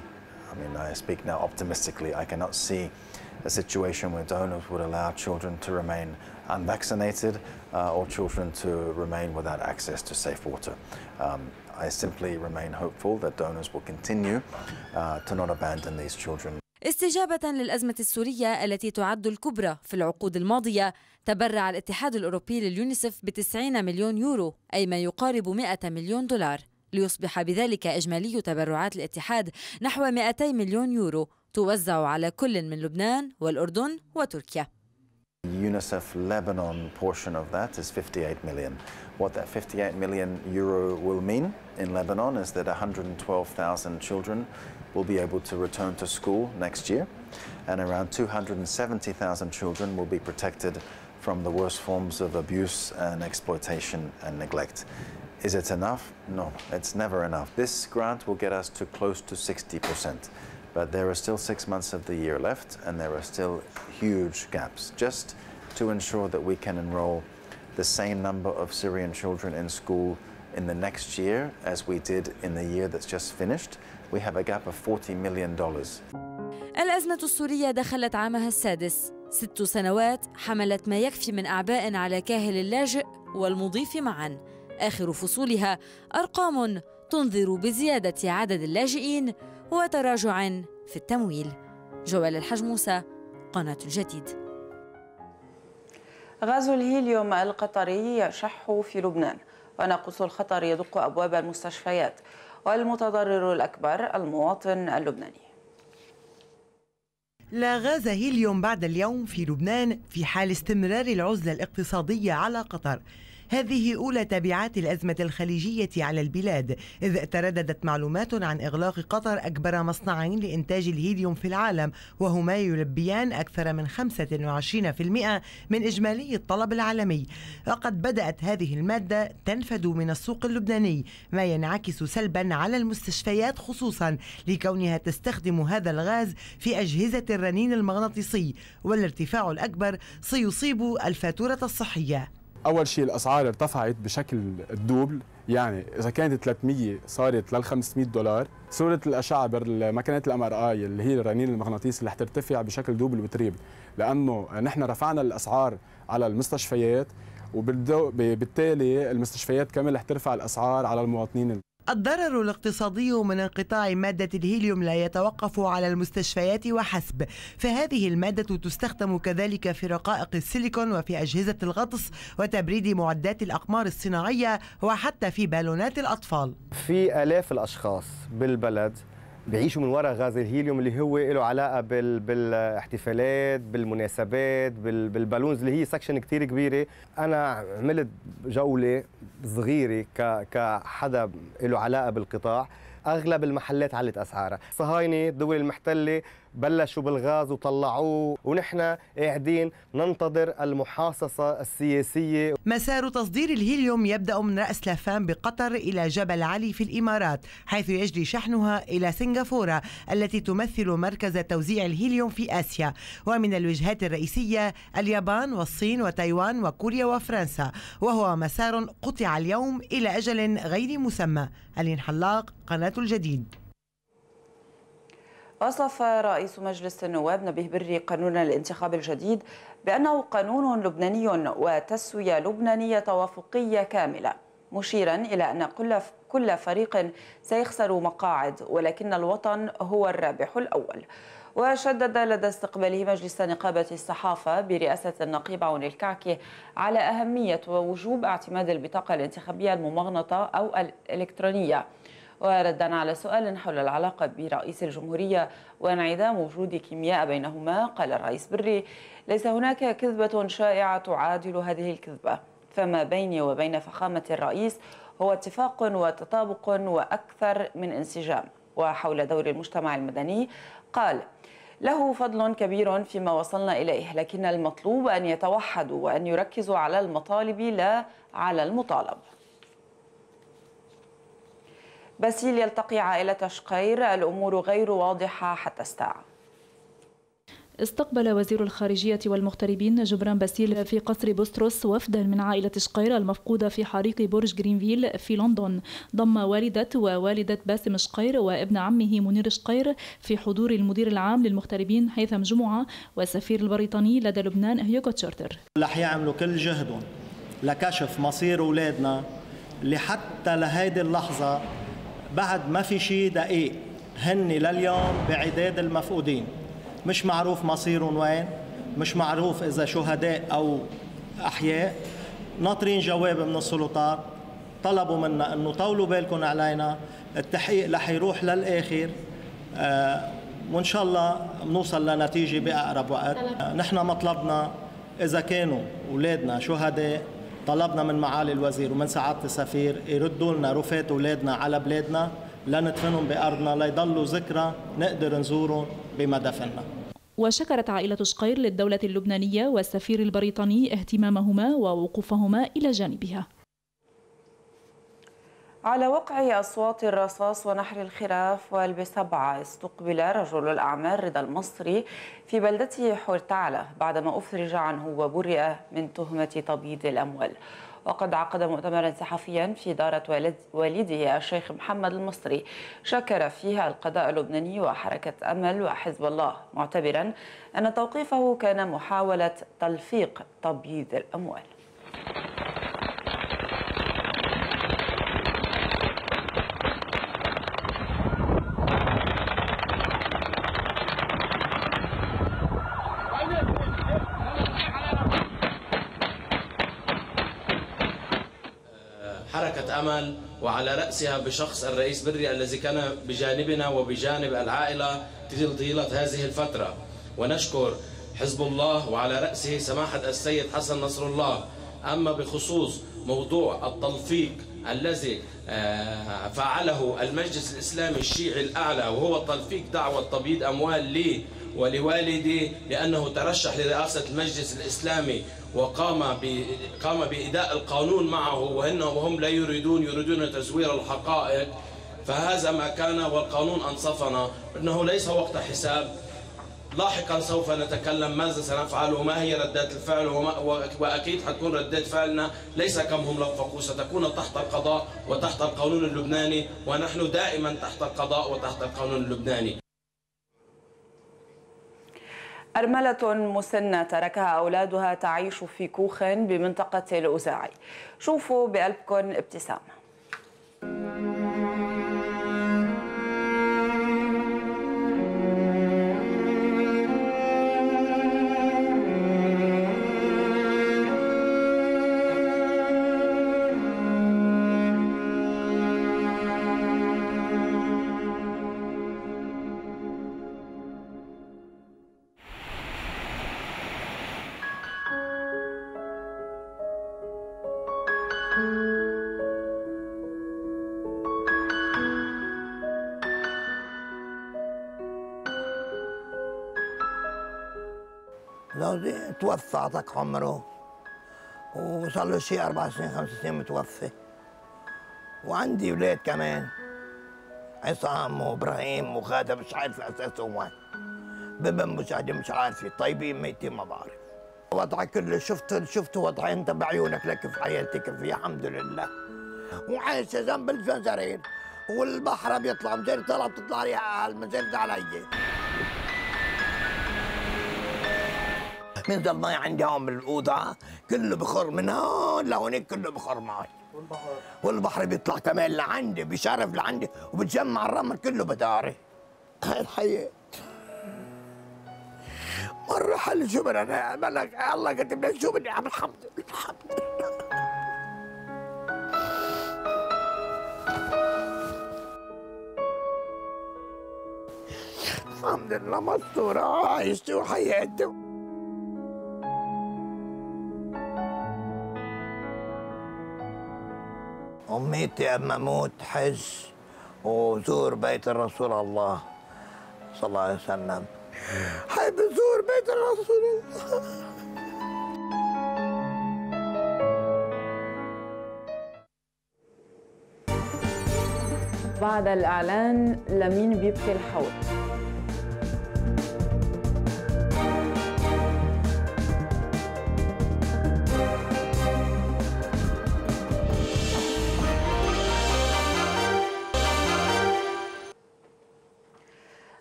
I mean, I speak now optimistically. I cannot see a situation where donors would allow children to remain unvaccinated or children to remain without access to safe water. I simply remain hopeful that donors will continue to not abandon these children. استجابة للأزمة السورية التي تعد الكبرى في العقود الماضية، تبرع الاتحاد الأوروبي لليونيسف ب90 مليون يورو، أي ما يقارب 100 مليون دولار، ليصبح بذلك إجمالي تبرعات الاتحاد نحو 200 مليون يورو، توزع على كل من لبنان والأردن وتركيا. UNICEF Lebanon portion of that is 58 million. What that 58 million euro will mean in Lebanon is that 112,000 children will be able to return to school next year, and around 270,000 children will be protected from the worst forms of abuse and exploitation and neglect. Is it enough? No, it's never enough. This grant will get us to close to 60%, but there are still 6 months of the year left, and there are still huge gaps. Just to ensure that we can enroll the same number of Syrian children in school in the next year as we did in the year that's just finished, we have a gap of $40 million. الأزمة السورية دخلت عامها السادس، 6 سنوات حملت ما يكفي من أعباء على كاهل اللاجئ والمضيف معاً. آخر فصولها أرقام تنذر بزيادة عدد اللاجئين وتراجع في التمويل. جوال الحاج موسى، قناة الجديد. غاز الهيليوم القطري يشح في لبنان، وناقوس الخطر يدق أبواب المستشفيات، والمتضرر الأكبر المواطن اللبناني. لا غاز هيليوم بعد اليوم في لبنان في حال استمرار العزلة الاقتصادية على قطر. هذه أولى تبعات الأزمة الخليجية على البلاد، إذ ترددت معلومات عن إغلاق قطر أكبر مصنعين لإنتاج الهيليوم في العالم، وهما يلبيان أكثر من 25% من إجمالي الطلب العالمي. وقد بدأت هذه المادة تنفد من السوق اللبناني، ما ينعكس سلبا على المستشفيات، خصوصا لكونها تستخدم هذا الغاز في أجهزة الرنين المغناطيسي، والارتفاع الأكبر سيصيب الفاتورة الصحية. أول شيء الأسعار ارتفعت بشكل الدوبل، يعني إذا كانت 300 صارت لل $500. صورة الأشعة بالماكينات الMRI اللي هي الرنين المغناطيسي اللي حترتفع بشكل دوبل وتريبل، لأنه نحن رفعنا الأسعار على المستشفيات، وبالتالي المستشفيات كمان رح ترفع الأسعار على المواطنين. الضرر الاقتصادي من انقطاع مادة الهيليوم لا يتوقف على المستشفيات وحسب، فهذه المادة تستخدم كذلك في رقائق السيليكون وفي أجهزة الغطس وتبريد معدات الأقمار الصناعية وحتى في بالونات الأطفال. في آلاف الأشخاص بالبلد بيعيشوا من وراء غاز الهيليوم اللي هو له علاقة بالاحتفالات، بالمناسبات، بالبالونز اللي هي سكشن كتير كبيرة. أنا عملت جولة صغيرة كحدا له علاقة بالقطاع، أغلب المحلات علت أسعارها. صهاينة الدول المحتلة بلشوا بالغاز وطلعوه، ونحن قاعدين ننتظر المحاصصة السياسية. مسار تصدير الهيليوم يبدأ من رأس لافان بقطر إلى جبل علي في الإمارات، حيث يجري شحنها إلى سنغافورة التي تمثل مركز توزيع الهيليوم في آسيا. ومن الوجهات الرئيسية اليابان والصين وتايوان وكوريا وفرنسا، وهو مسار قطع اليوم إلى أجل غير مسمى. ألين حلاق، قناة الجديد. وصف رئيس مجلس النواب نبيه بري قانون الانتخاب الجديد بأنه قانون لبناني وتسوية لبنانية توافقية كاملة، مشيرا إلى أن كل فريق سيخسر مقاعد، ولكن الوطن هو الرابح الأول. وشدد لدى استقباله مجلس نقابة الصحافة برئاسة النقيب عون الكعكي على أهمية ووجوب اعتماد البطاقة الانتخابية الممغنطة أو الإلكترونية. وردا على سؤال حول العلاقة برئيس الجمهورية وانعدام وجود كيمياء بينهما، قال الرئيس بري: ليس هناك كذبة شائعة تعادل هذه الكذبة، فما بيني وبين فخامة الرئيس هو اتفاق وتطابق وأكثر من انسجام. وحول دور المجتمع المدني قال: له فضل كبير فيما وصلنا إليه، لكن المطلوب أن يتوحدوا وأن يركزوا على المطالب لا على المطالب. باسيل يلتقي عائلة شقير، الأمور غير واضحة حتى الساعة. استقبل وزير الخارجية والمغتربين جبران باسيل في قصر بوستروس وفدا من عائلة شقير المفقودة في حريق برج جرينفيل في لندن، ضم والدة ووالدة باسم شقير وابن عمه منير شقير في حضور المدير العام للمغتربين هيثم جمعة والسفير البريطاني لدى لبنان هيوغو تشارتر. رح يعملوا كل جهدهم لكشف مصير أولادنا اللي حتى لهيدي اللحظة بعد ما في شيء دقيق هن لليوم بعداد المفقودين، مش معروف مصيرهم وين، مش معروف إذا شهداء أو أحياء. ناطرين جواب من السلطات، طلبوا منا أنه طولوا بالكم علينا، التحقيق رح يروح للآخر وإن شاء الله بنوصل لنتيجة بأقرب وقت. نحن مطلبنا إذا كانوا أولادنا شهداء، طلبنا من معالي الوزير ومن سعادة السفير يردوا لنا رفات أولادنا على بلادنا لندفنهم بأرضنا ليضلوا ذكرى نقدر نزورهم بمدافننا. وشكرت عائلة شقير للدولة اللبنانية والسفير البريطاني اهتمامهما ووقوفهما إلى جانبها. على وقع أصوات الرصاص ونحر الخراف والبسبعة استقبل رجل الأعمال رضا المصري في بلدته حورتعلة بعدما أفرج عنه وبرئ من تهمة تبييض الأموال. وقد عقد مؤتمرا صحفيا في دارة والده الشيخ محمد المصري شكر فيها القضاء اللبناني وحركة أمل وحزب الله، معتبرا أن توقيفه كان محاولة تلفيق تبييض الأموال. حركة أمل وعلى رأسها بشخص الرئيس بري الذي كان بجانبنا وبجانب العائلة طيلة هذه الفترة، ونشكر حزب الله وعلى رأسه سماحة السيد حسن نصر الله. أما بخصوص موضوع التلفيق الذي فعله المجلس الإسلامي الشيعي الأعلى، وهو تلفيق دعوة تبييض أموال لي ولوالدي لأنه ترشح لرئاسة المجلس الإسلامي وقام بإداء القانون معه وهم لا يريدون تزوير الحقائق، فهذا ما كان والقانون أنصفنا أنه ليس وقت حساب. لاحقا سوف نتكلم ماذا سنفعل وما هي ردات الفعل وأكيد حتكون ردات فعلنا ليس كم هم لفقوا، ستكون تحت القضاء وتحت القانون اللبناني، ونحن دائما تحت القضاء وتحت القانون اللبناني. أرملة مسنة تركها أولادها تعيش في كوخ بمنطقة الأوزاعي. شوفوا بقلبكم ابتسامة. زوجي توفى عطاك عمره وصار له شيء 4 سنين 5 سنين متوفى، وعندي اولاد كمان عصام وابراهيم وخالد مش عارف اساسهم وين، بابا مساعدة مش عارفة، طيبين ميتين ما بعرف. وضعي كله شفت وضعي انت بعيونك لك في حياتك فيها الحمد لله، وعايشة جنب الجزرين والبحر بيطلع مزير طلع بتطلع لي المزير ده علي. من ذا المي عندي هون بالاوضه كله بخر من هون لهونيك كله بخر معي، والبحر بيطلع كمان لعندي بشرف لعندي وبتجمع الرمل كله بداري. هاي الحياه مره حل شو بدنا ملك الله كتب لك شو بدي اعمل. الحمد لله الحمد لله. الحمد لله مستورة عايشتي وحياتي. أميتي أما موت حج وزور بيت الرسول الله صلى الله عليه وسلم، حب زور بيت الرسول الله. بعد الإعلان لمين بيبكي الحوض؟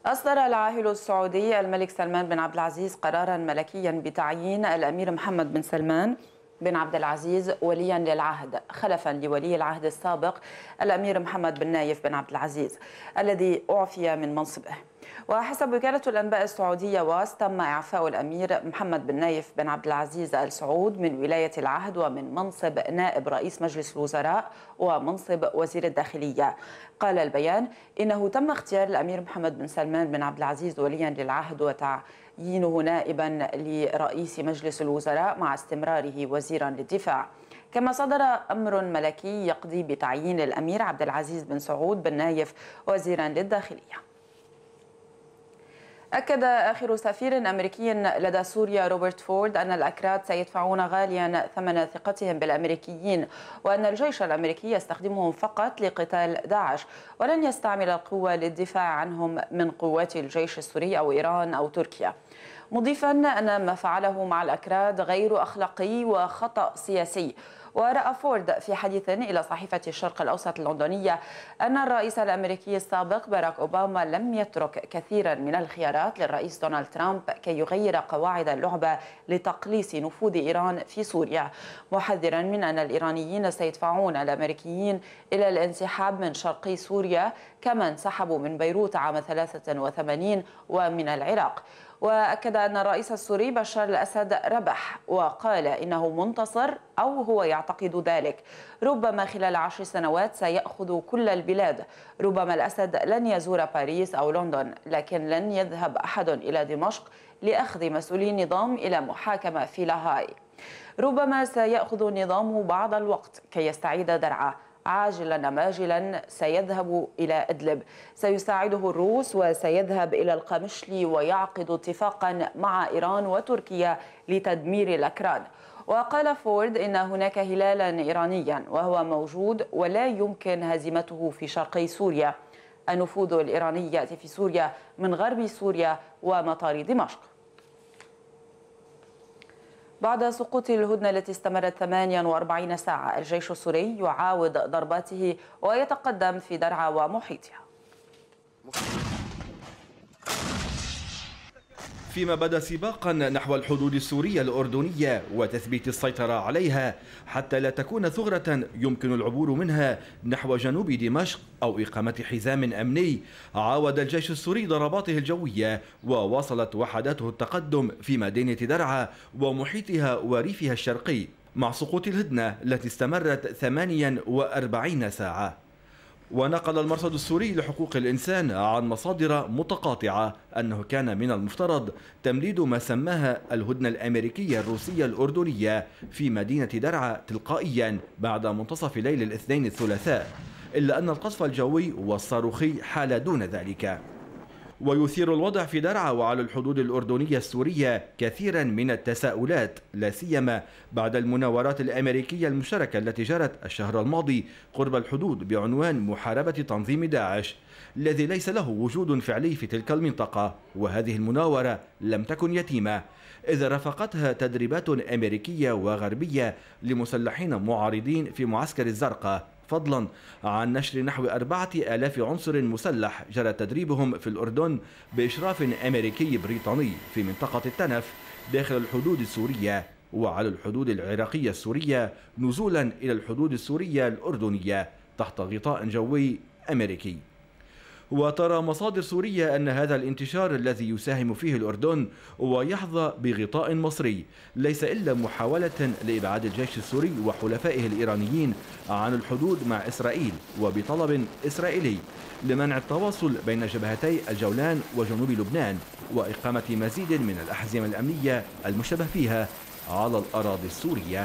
أصدر العاهل السعودي الملك سلمان بن عبد العزيز قرارا ملكيا بتعيين الأمير محمد بن سلمان بن عبد العزيز وليا للعهد خلفا لولي العهد السابق الأمير محمد بن نايف بن عبد العزيز الذي أعفي من منصبه. وحسب وكالة الأنباء السعودية واس تم إعفاء الأمير محمد بن نايف بن عبد العزيز آل سعود من ولاية العهد ومن منصب نائب رئيس مجلس الوزراء ومنصب وزير الداخلية. قال البيان إنه تم اختيار الأمير محمد بن سلمان بن عبد العزيز وليا للعهد وتعيينه نائبا لرئيس مجلس الوزراء مع استمراره وزيرا للدفاع. كما صدر أمر ملكي يقضي بتعيين الأمير عبد العزيز بن سعود بن نايف وزيرا للداخلية. أكد آخر سفير أمريكي لدى سوريا روبرت فورد أن الأكراد سيدفعون غاليا ثمن ثقتهم بالأمريكيين وأن الجيش الأمريكي يستخدمهم فقط لقتال داعش ولن يستعمل القوة للدفاع عنهم من قوات الجيش السوري أو إيران أو تركيا، مضيفا أن ما فعله مع الأكراد غير أخلاقي وخطأ سياسي. ورأى فورد في حديث إلى صحيفة الشرق الأوسط اللندنية أن الرئيس الأمريكي السابق باراك أوباما لم يترك كثيرا من الخيارات للرئيس دونالد ترامب كي يغير قواعد اللعبة لتقليص نفوذ إيران في سوريا، محذرا من أن الإيرانيين سيدفعون الأمريكيين إلى الانسحاب من شرقي سوريا كما انسحبوا من بيروت عام 83 ومن العراق. وأكد أن الرئيس السوري بشار الأسد ربح وقال إنه منتصر أو هو يعتقد ذلك. ربما خلال 10 سنوات سيأخذ كل البلاد، ربما الأسد لن يزور باريس أو لندن، لكن لن يذهب أحد إلى دمشق لأخذ مسؤولي النظام إلى محاكمة في لاهاي. ربما سيأخذ النظام بعض الوقت كي يستعيد درعا، عاجلا أم آجلا سيذهب إلى إدلب، سيساعده الروس وسيذهب إلى القمشلي ويعقد اتفاقا مع إيران وتركيا لتدمير الأكراد. وقال فورد إن هناك هلالا إيرانيا وهو موجود ولا يمكن هزيمته في شرقي سوريا. النفوذ الإيراني يأتي في سوريا من غرب سوريا ومطار دمشق. بعد سقوط الهدنة التي استمرت 48 ساعة، الجيش السوري يعاود ضرباته ويتقدم في درعا ومحيطها. فيما بدا سباقا نحو الحدود السورية الأردنية وتثبيت السيطرة عليها حتى لا تكون ثغرة يمكن العبور منها نحو جنوب دمشق أو إقامة حزام أمني، عاود الجيش السوري ضرباته الجوية وواصلت وحداته التقدم في مدينة درعا ومحيطها وريفها الشرقي مع سقوط الهدنة التي استمرت 48 ساعة. ونقل المرصد السوري لحقوق الإنسان عن مصادر متقاطعة أنه كان من المفترض تمديد ما سماها الهدنة الأمريكية الروسية الأردنية في مدينة درعا تلقائيا بعد منتصف ليل الاثنين الثلاثاء، إلا أن القصف الجوي والصاروخي حال دون ذلك. ويثير الوضع في درعا وعلى الحدود الأردنية السورية كثيرا من التساؤلات، لا سيما بعد المناورات الأمريكية المشتركة التي جرت الشهر الماضي قرب الحدود بعنوان محاربة تنظيم داعش الذي ليس له وجود فعلي في تلك المنطقة. وهذه المناورة لم تكن يتيمة، إذ رافقتها تدريبات أمريكية وغربية لمسلحين معارضين في معسكر الزرقاء، فضلا عن نشر نحو 4000 عنصر مسلح جرى تدريبهم في الأردن بإشراف أمريكي بريطاني في منطقة التنف داخل الحدود السورية وعلى الحدود العراقية السورية نزولا إلى الحدود السورية الأردنية تحت غطاء جوي أمريكي. وترى مصادر سورية أن هذا الانتشار الذي يساهم فيه الأردن ويحظى بغطاء مصري ليس إلا محاولة لإبعاد الجيش السوري وحلفائه الإيرانيين عن الحدود مع إسرائيل وبطلب إسرائيلي لمنع التواصل بين جبهتي الجولان وجنوب لبنان وإقامة مزيد من الأحزمة الأمنية المشتبه فيها على الأراضي السورية.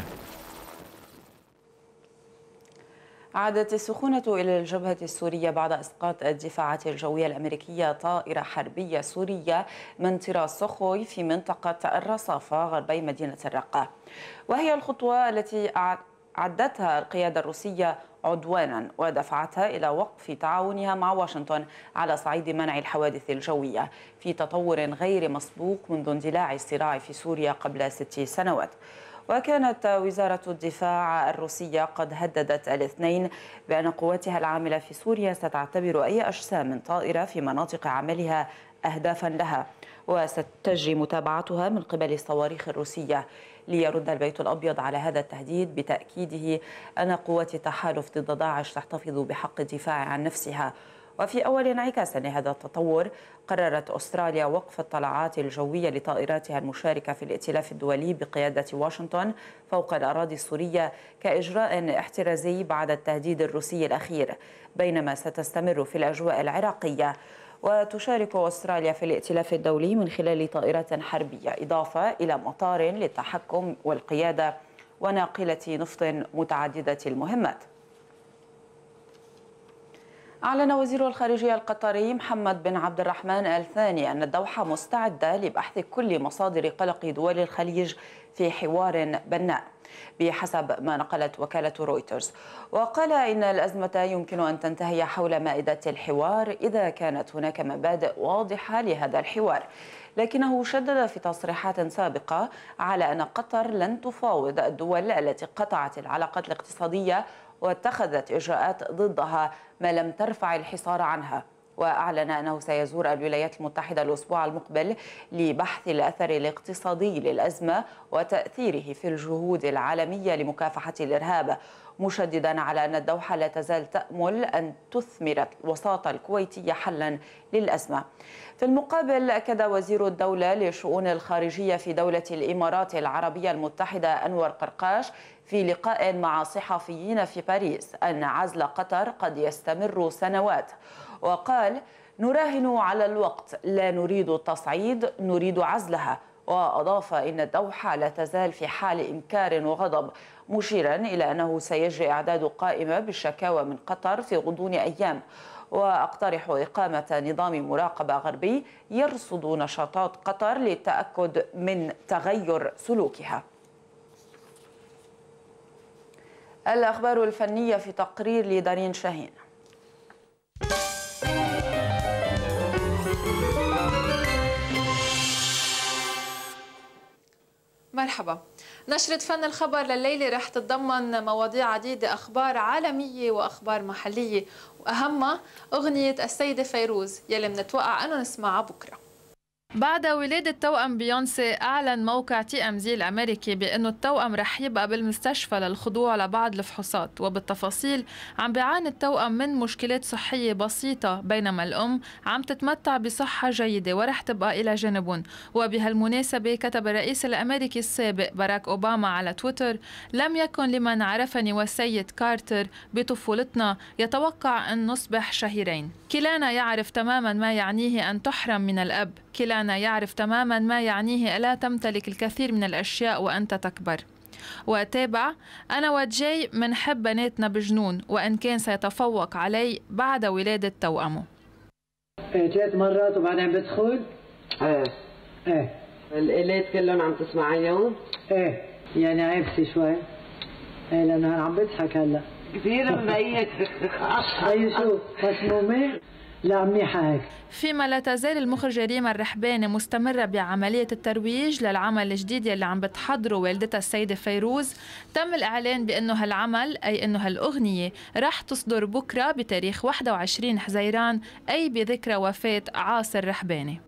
عادت السخونة إلى الجبهة السورية بعد إسقاط الدفاعات الجوية الأمريكية طائرة حربية سورية من طراز سخوي في منطقة الرصافة غربي مدينة الرقة، وهي الخطوة التي عدتها القيادة الروسية عدوانا ودفعتها إلى وقف تعاونها مع واشنطن على صعيد منع الحوادث الجوية في تطور غير مسبوق منذ اندلاع الصراع في سوريا قبل 6 سنوات. وكانت وزارة الدفاع الروسية قد هددت الاثنين بأن قواتها العاملة في سوريا ستعتبر أي أجسام طائرة في مناطق عملها أهدافا لها، وستجري متابعتها من قبل الصواريخ الروسية. ليرد البيت الأبيض على هذا التهديد بتأكيده أن قوات التحالف ضد داعش تحتفظ بحق الدفاع عن نفسها. وفي أول انعكاس لهذا التطور، قررت أستراليا وقف الطلعات الجوية لطائراتها المشاركة في الائتلاف الدولي بقيادة واشنطن فوق الأراضي السورية كإجراء احترازي بعد التهديد الروسي الأخير، بينما ستستمر في الأجواء العراقية. وتشارك أستراليا في الائتلاف الدولي من خلال طائرات حربية، إضافة إلى مطار للتحكم والقيادة وناقلة نفط متعددة المهمات. أعلن وزير الخارجية القطري محمد بن عبد الرحمن الثاني أن الدوحة مستعدة لبحث كل مصادر قلق دول الخليج في حوار بناء، بحسب ما نقلت وكالة رويترز. وقال إن الأزمة يمكن أن تنتهي حول مائدة الحوار إذا كانت هناك مبادئ واضحة لهذا الحوار، لكنه شدد في تصريحات سابقة على أن قطر لن تفاوض الدول التي قطعت العلاقات الاقتصادية واتخذت إجراءات ضدها ما لم ترفع الحصار عنها. وأعلن أنه سيزور الولايات المتحدة الأسبوع المقبل لبحث الأثر الاقتصادي للأزمة وتأثيره في الجهود العالمية لمكافحة الإرهاب، مشددا على أن الدوحة لا تزال تأمل أن تثمر الوساطة الكويتية حلا للأزمة. في المقابل، أكد وزير الدولة للشؤون الخارجية في دولة الإمارات العربية المتحدة أنور قرقاش في لقاء مع صحفيين في باريس أن عزل قطر قد يستمر سنوات، وقال: نراهن على الوقت، لا نريد التصعيد، نريد عزلها. وأضاف إن الدوحة لا تزال في حال إنكار وغضب، مشيرا إلى أنه سيجري إعداد قائمة بالشكاوى من قطر في غضون أيام. وأقترح إقامة نظام مراقبة غربي يرصد نشاطات قطر للتأكد من تغير سلوكها. الأخبار الفنية في تقرير لدارين شاهين. مرحبا. نشرة فن الخبر لليلة رح تتضمن مواضيع عديدة، أخبار عالمية وأخبار محلية، وأهمها أغنية السيدة فيروز يلي منتوقع أنه نسمعها بكرة. بعد ولادة توأم بيونسي، أعلن موقع TMZ الأمريكي بأنه التوأم رح يبقى بالمستشفى للخضوع لبعض الفحوصات. وبالتفاصيل، عم بيعاني التوأم من مشكلات صحية بسيطة، بينما الأم عم تتمتع بصحة جيدة ورح تبقى إلى جانبهم. وبهالمناسبة كتب الرئيس الأمريكي السابق باراك أوباما على تويتر: لم يكن لمن عرفني والسيد كارتر بطفولتنا يتوقع أن نصبح شهيرين. كلانا يعرف تماما ما يعنيه أن تحرم من الأب، كلانا يعرف تماما ما يعنيه ألا تمتلك الكثير من الأشياء وأنت تكبر. وتابع: أنا وجاي منحب بناتنا بجنون، وإن كان سيتفوق علي بعد ولادة توأمه. 3 مرات وبعدين بدخل؟ ايه الآلات كلهم عم تسمعيهم؟ ايه يعني عرفتي شوي؟ ايه لأنه أنا عم بضحك هلا كثير مبيت. أي شوف مسمومة؟ لا منيحة هيك. فيما لا تزال المخرجة ريما الرحباني مستمرة بعملية الترويج للعمل الجديد يلي عم بتحضره والدتها السيدة فيروز، تم الإعلان بأنه هالعمل، أي أنه هالأغنية، رح تصدر بكرة بتاريخ 21 حزيران، أي بذكرى وفاة عاصر رحباني.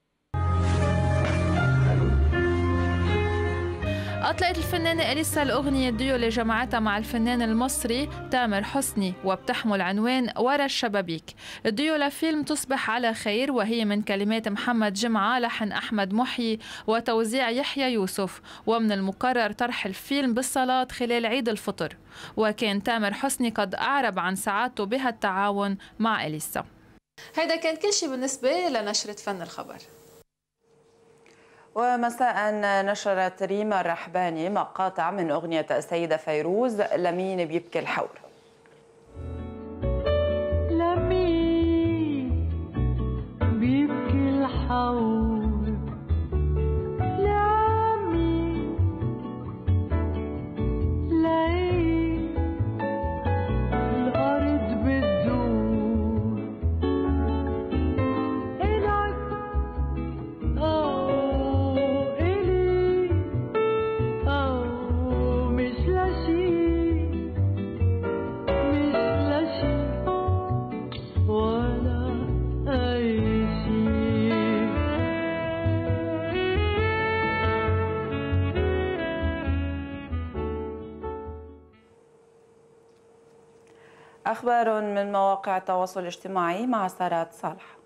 أطلقت الفنانة إليسا الأغنية الديو اللي جمعتها مع الفنان المصري تامر حسني، وبتحمل عنوان ورا الشبابيك. الديو لفيلم تصبح على خير، وهي من كلمات محمد جمعة، لحن أحمد محيي، وتوزيع يحيى يوسف. ومن المقرر طرح الفيلم بالصلاة خلال عيد الفطر، وكان تامر حسني قد أعرب عن سعادته بهالتعاون مع إليسا. هيدا كان كل شيء بالنسبة لنشرة فن الخبر. ومساء نشرت ريما الرحباني مقاطع من أغنية السيدة فيروز لمين بيبكي الحور. لمين بيبكي الحور، لمين ليه الأرض بتدور إلك إلي أخبار من مواقع التواصل الاجتماعي مع سارات صالح.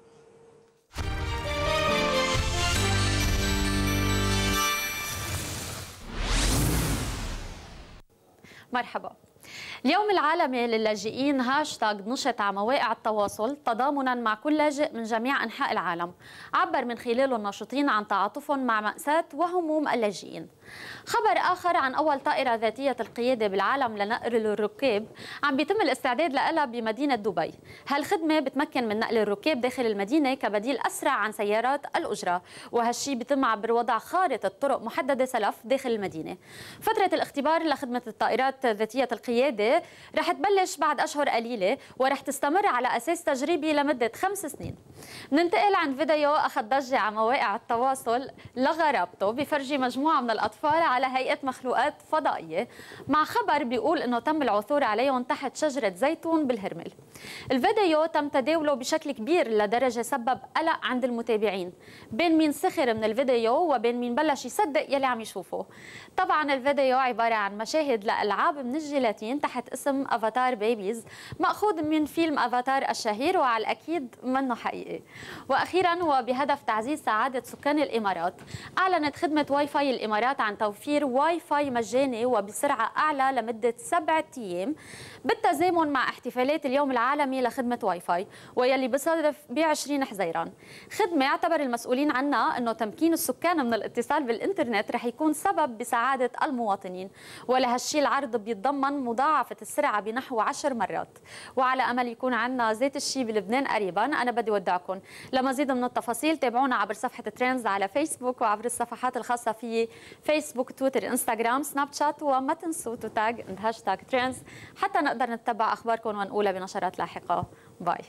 مرحبا. اليوم العالمي للاجئين هاشتاغ نشط على مواقع التواصل تضامنا مع كل لاجئ من جميع أنحاء العالم، عبر من خلاله الناشطين عن تعاطفهم مع مأساة وهموم اللاجئين. خبر آخر عن أول طائرة ذاتية القيادة بالعالم لنقل الركاب عم بيتم الاستعداد لها بمدينة دبي. هالخدمة بتمكن من نقل الركاب داخل المدينة كبديل أسرع عن سيارات الأجرة، وهالشي بيتم عبر وضع خارطة طرق محددة سلف داخل المدينة. فترة الاختبار لخدمة الطائرات ذاتية القيادة رح تبلش بعد أشهر قليلة ورح تستمر على أساس تجريبي لمدة 5 سنين. ننتقل عن فيديو أخذ ضجة على مواقع التواصل لغرابته بفرجي مجموعة من الأطفال على هيئة مخلوقات فضائية، مع خبر بيقول إنه تم العثور عليهم تحت شجرة زيتون بالهرمل. الفيديو تم تداوله بشكل كبير لدرجة سبب قلق عند المتابعين، بين مين سخر من الفيديو وبين مين بلش يصدق يلي عم يشوفه. طبعا الفيديو عبارة عن مشاهد لألعاب من الجيلاتين تحت اسم افاتار بيبيز، مأخوذ من فيلم افاتار الشهير وعلى الأكيد منه حقيقي. وأخيرا وبهدف تعزيز سعادة سكان الإمارات، أعلنت خدمة واي فاي الإمارات عن توفير واي فاي مجاني وبسرعة أعلى لمدة 7 أيام بالتزامن مع احتفالات اليوم العالمي لخدمة واي فاي، ويلي بصادف ب20 حزيران. خدمة اعتبر المسؤولين عنها أنه تمكين السكان من الاتصال بالإنترنت رح يكون سبب بسعادة المواطنين، ولهالشي العرض بيتضمن مضاعفة السرعة بنحو 10 مرات. وعلى أمل يكون عنا ذات الشيء بلبنان قريبا. أنا بدي ودعكم. لمزيد من التفاصيل تابعونا عبر صفحة ترندز على فيسبوك وعبر الصفحات الخاصة في فيسبوك، تويتر، انستغرام، سناب شات، وما تنسوا تتاج هاشتاغ ترندز حتى نقدر نتبع أخباركم ونقولها بنشرات لاحقة. باي.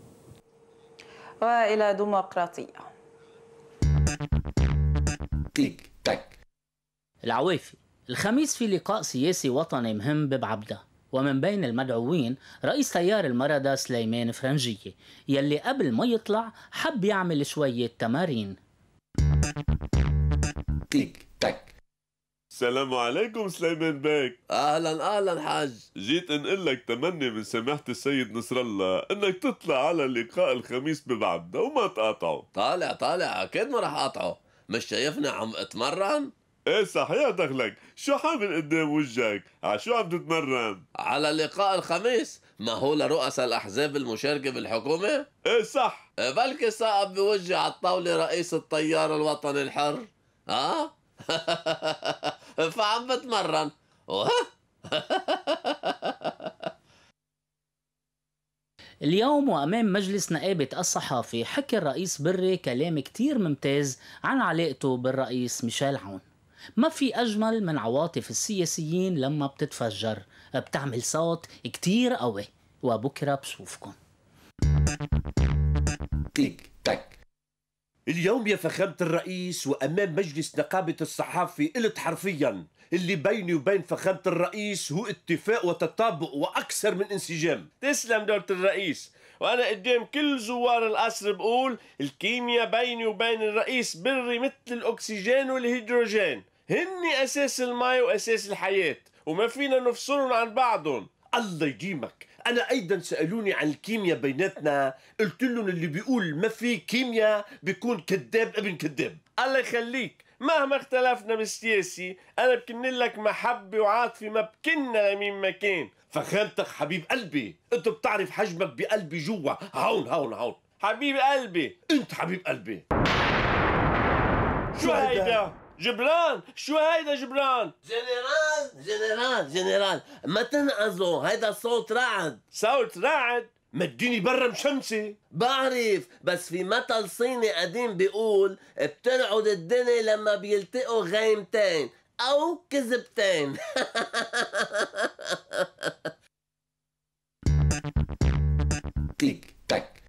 وإلى ديمقراطية. تيك تاك. العوافي. الخميس في لقاء سياسي وطني مهم ببعبدة، ومن بين المدعوين رئيس تيار المردة سليمان فرنجية، يلي قبل ما يطلع حب يعمل شوية تمارين. تيك تاك. السلام عليكم سليمان بيك. اهلا حاج. جيت انقل لك تمني من سماحة السيد نصر الله انك تطلع على اللقاء الخميس ببعبدة وما تقاطعه. طالع اكيد ما رح اقاطعه، مش شايفني عم اتمرن؟ ايه صحيح دخلك، شو حامل قدام وجهك؟ على شو عم تتمرن؟ على اللقاء الخميس، ما هو لرؤساء الاحزاب المشاركة بالحكومة؟ ايه صح. بلكي ساقب بوجهي على الطاولة رئيس التيار الوطني الحر. فعم بتمرن. اليوم وأمام مجلس نقابة الصحافة حكي الرئيس بري كلام كتير ممتاز عن علاقته بالرئيس ميشيل عون. ما في أجمل من عواطف السياسيين لما بتتفجر، بتعمل صوت كتير قوي. وبكرة بشوفكن. تيك تاك. اليوم يا فخامة الرئيس وأمام مجلس نقابة الصحافة قلت حرفيا اللي بيني وبين فخامة الرئيس هو اتفاق وتطابق وأكثر من انسجام. تسلم دولة الرئيس، وأنا قدام كل زوار القصر بقول الكيمياء بيني وبين الرئيس بري مثل الأكسجين والهيدروجين، هني أساس الماء وأساس الحياة وما فينا نفصلهم عن بعضهم. الله يديمك. أنا أيضا سألوني عن الكيمياء بيناتنا، قلت لهم اللي بيقول ما في كيمياء بيكون كذاب ابن كذاب. الله يخليك، مهما اختلفنا بالسياسي أنا بكن لك محبة وعاطفة ما بكنا لمين ما كان. فخامتك حبيب قلبي، أنت بتعرف حجمك بقلبي جوا. هون حبيب قلبي. أنت حبيب قلبي. شو هيدا؟ جبران، شو هيدا جبران؟ جنرال ما تنقذوا، هيدا صوت رعد. صوت رعد؟ مديني برا مشمسي. بعرف، بس في مثل صيني قديم بيقول بترعد الدنيا لما بيلتقوا غيمتين او كذبتين. تيك تاك.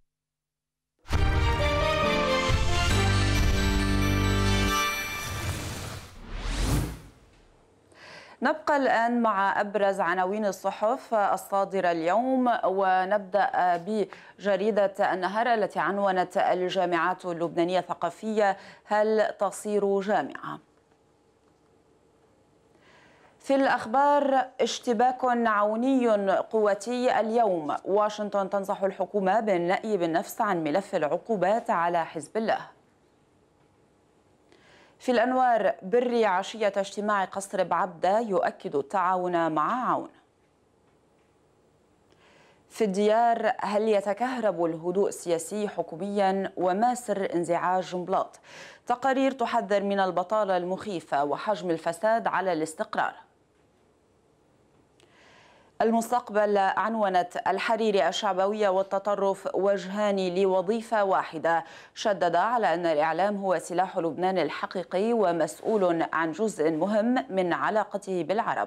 نبقى الآن مع أبرز عناوين الصحف الصادرة اليوم، ونبدأ بجريدة النهار التي عنونت الجامعات اللبنانية الثقافية هل تصير جامعة؟ في الأخبار، اشتباك عوني قوتي اليوم. واشنطن تنصح الحكومة بالنأي بالنفس عن ملف العقوبات على حزب الله. في الأنوار، بري عشية اجتماع قصر بعبدة يؤكد التعاون مع عون. في الديار، هل يتكهرب الهدوء السياسي حكوميا وما سر انزعاج جنبلاط؟ تقارير تحذر من البطالة المخيفة وحجم الفساد على الاستقرار. المستقبل عنونت الحريري الشعبوية والتطرف وجهان لوظيفة واحدة. شدد على أن الإعلام هو سلاح لبنان الحقيقي ومسؤول عن جزء مهم من علاقته بالعرب.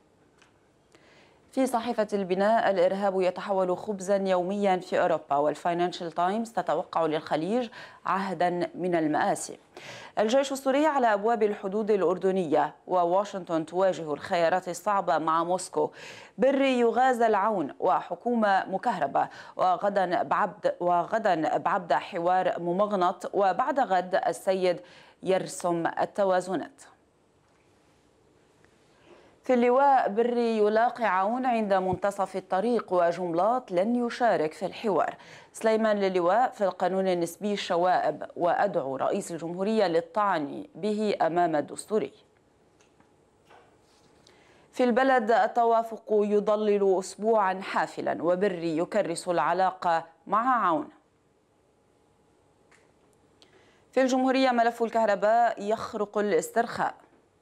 في صحيفة البناء، الإرهاب يتحول خبزا يوميا في أوروبا، والفاينانشال تايمز تتوقع للخليج عهدا من المآسي. الجيش السوري على أبواب الحدود الأردنية، وواشنطن تواجه الخيارات الصعبة مع موسكو. بري يغازل عون وحكومة مكهربة، وغدا بعبدة حوار ممغنط، وبعد غد السيد يرسم التوازنات. في اللواء، بري يلاقي عون عند منتصف الطريق، وجنبلاط لن يشارك في الحوار. سليمان للواء في القانون النسبي الشوائب، وأدعو رئيس الجمهورية للطعن به أمام الدستوري. في البلد، التوافق يضلل أسبوعا حافلا، وبري يكرس العلاقة مع عون. في الجمهورية، ملف الكهرباء يخرق الاسترخاء.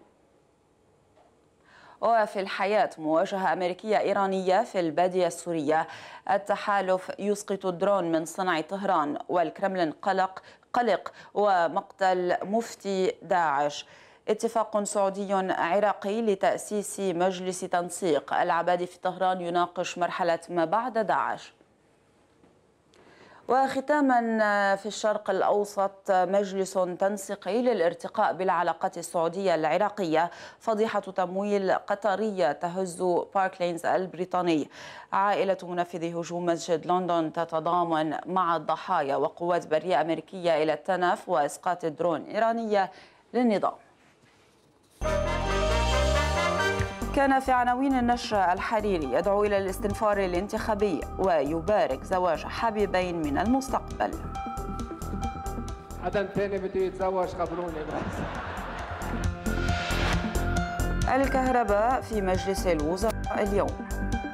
وفي الحياة، مواجهة أمريكية إيرانية في البادية السورية. التحالف يسقط الدرون من صنع طهران، والكرملين قلق ومقتل مفتي داعش. اتفاق سعودي عراقي لتأسيس مجلس تنسيق. العبادي في طهران يناقش مرحلة ما بعد داعش. وختاما، في الشرق الأوسط، مجلس تنسيقي للارتقاء بالعلاقات السعودية العراقية. فضيحة تمويل قطرية تهز باركلينز البريطاني. عائلة منفذي هجوم مسجد لندن تتضامن مع الضحايا، وقوات برية أمريكية إلى التنف، وإسقاط درون إيرانية للنظام. كان في عناوين النشر: الحريري يدعو إلى الاستنفار الانتخابي، ويبارك زواج حبيبين من المستقبل. حدا ثاني بده يتزوج خبروني بس. الكهرباء في مجلس الوزراء اليوم.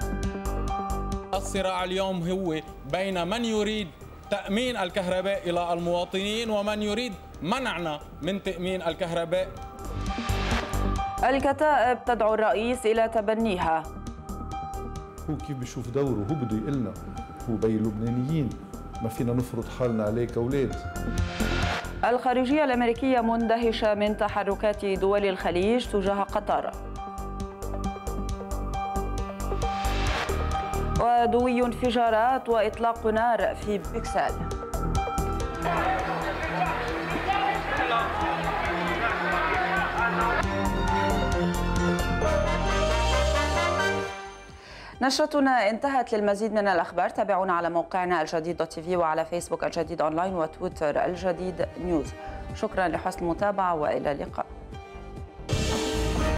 الصراع اليوم هو بين من يريد تأمين الكهرباء إلى المواطنين ومن يريد منعنا من تأمين الكهرباء. الكتائب تدعو الرئيس إلى تبنيها. هو كيف بيشوف دوره، هو بده يقلنا، هو بي اللبنانيين ما فينا نفرض حالنا عليه كأولاد. الخارجية الأمريكية مندهشة من تحركات دول الخليج تجاه قطر. ودوي انفجارات وإطلاق نار في بروكسل. نشرتنا انتهت. للمزيد من الأخبار تابعونا على موقعنا الجديد.tv، وعلى فيسبوك الجديد أونلاين، وتويتر الجديد نيوز. شكرا لحسن المتابعة، وإلى اللقاء.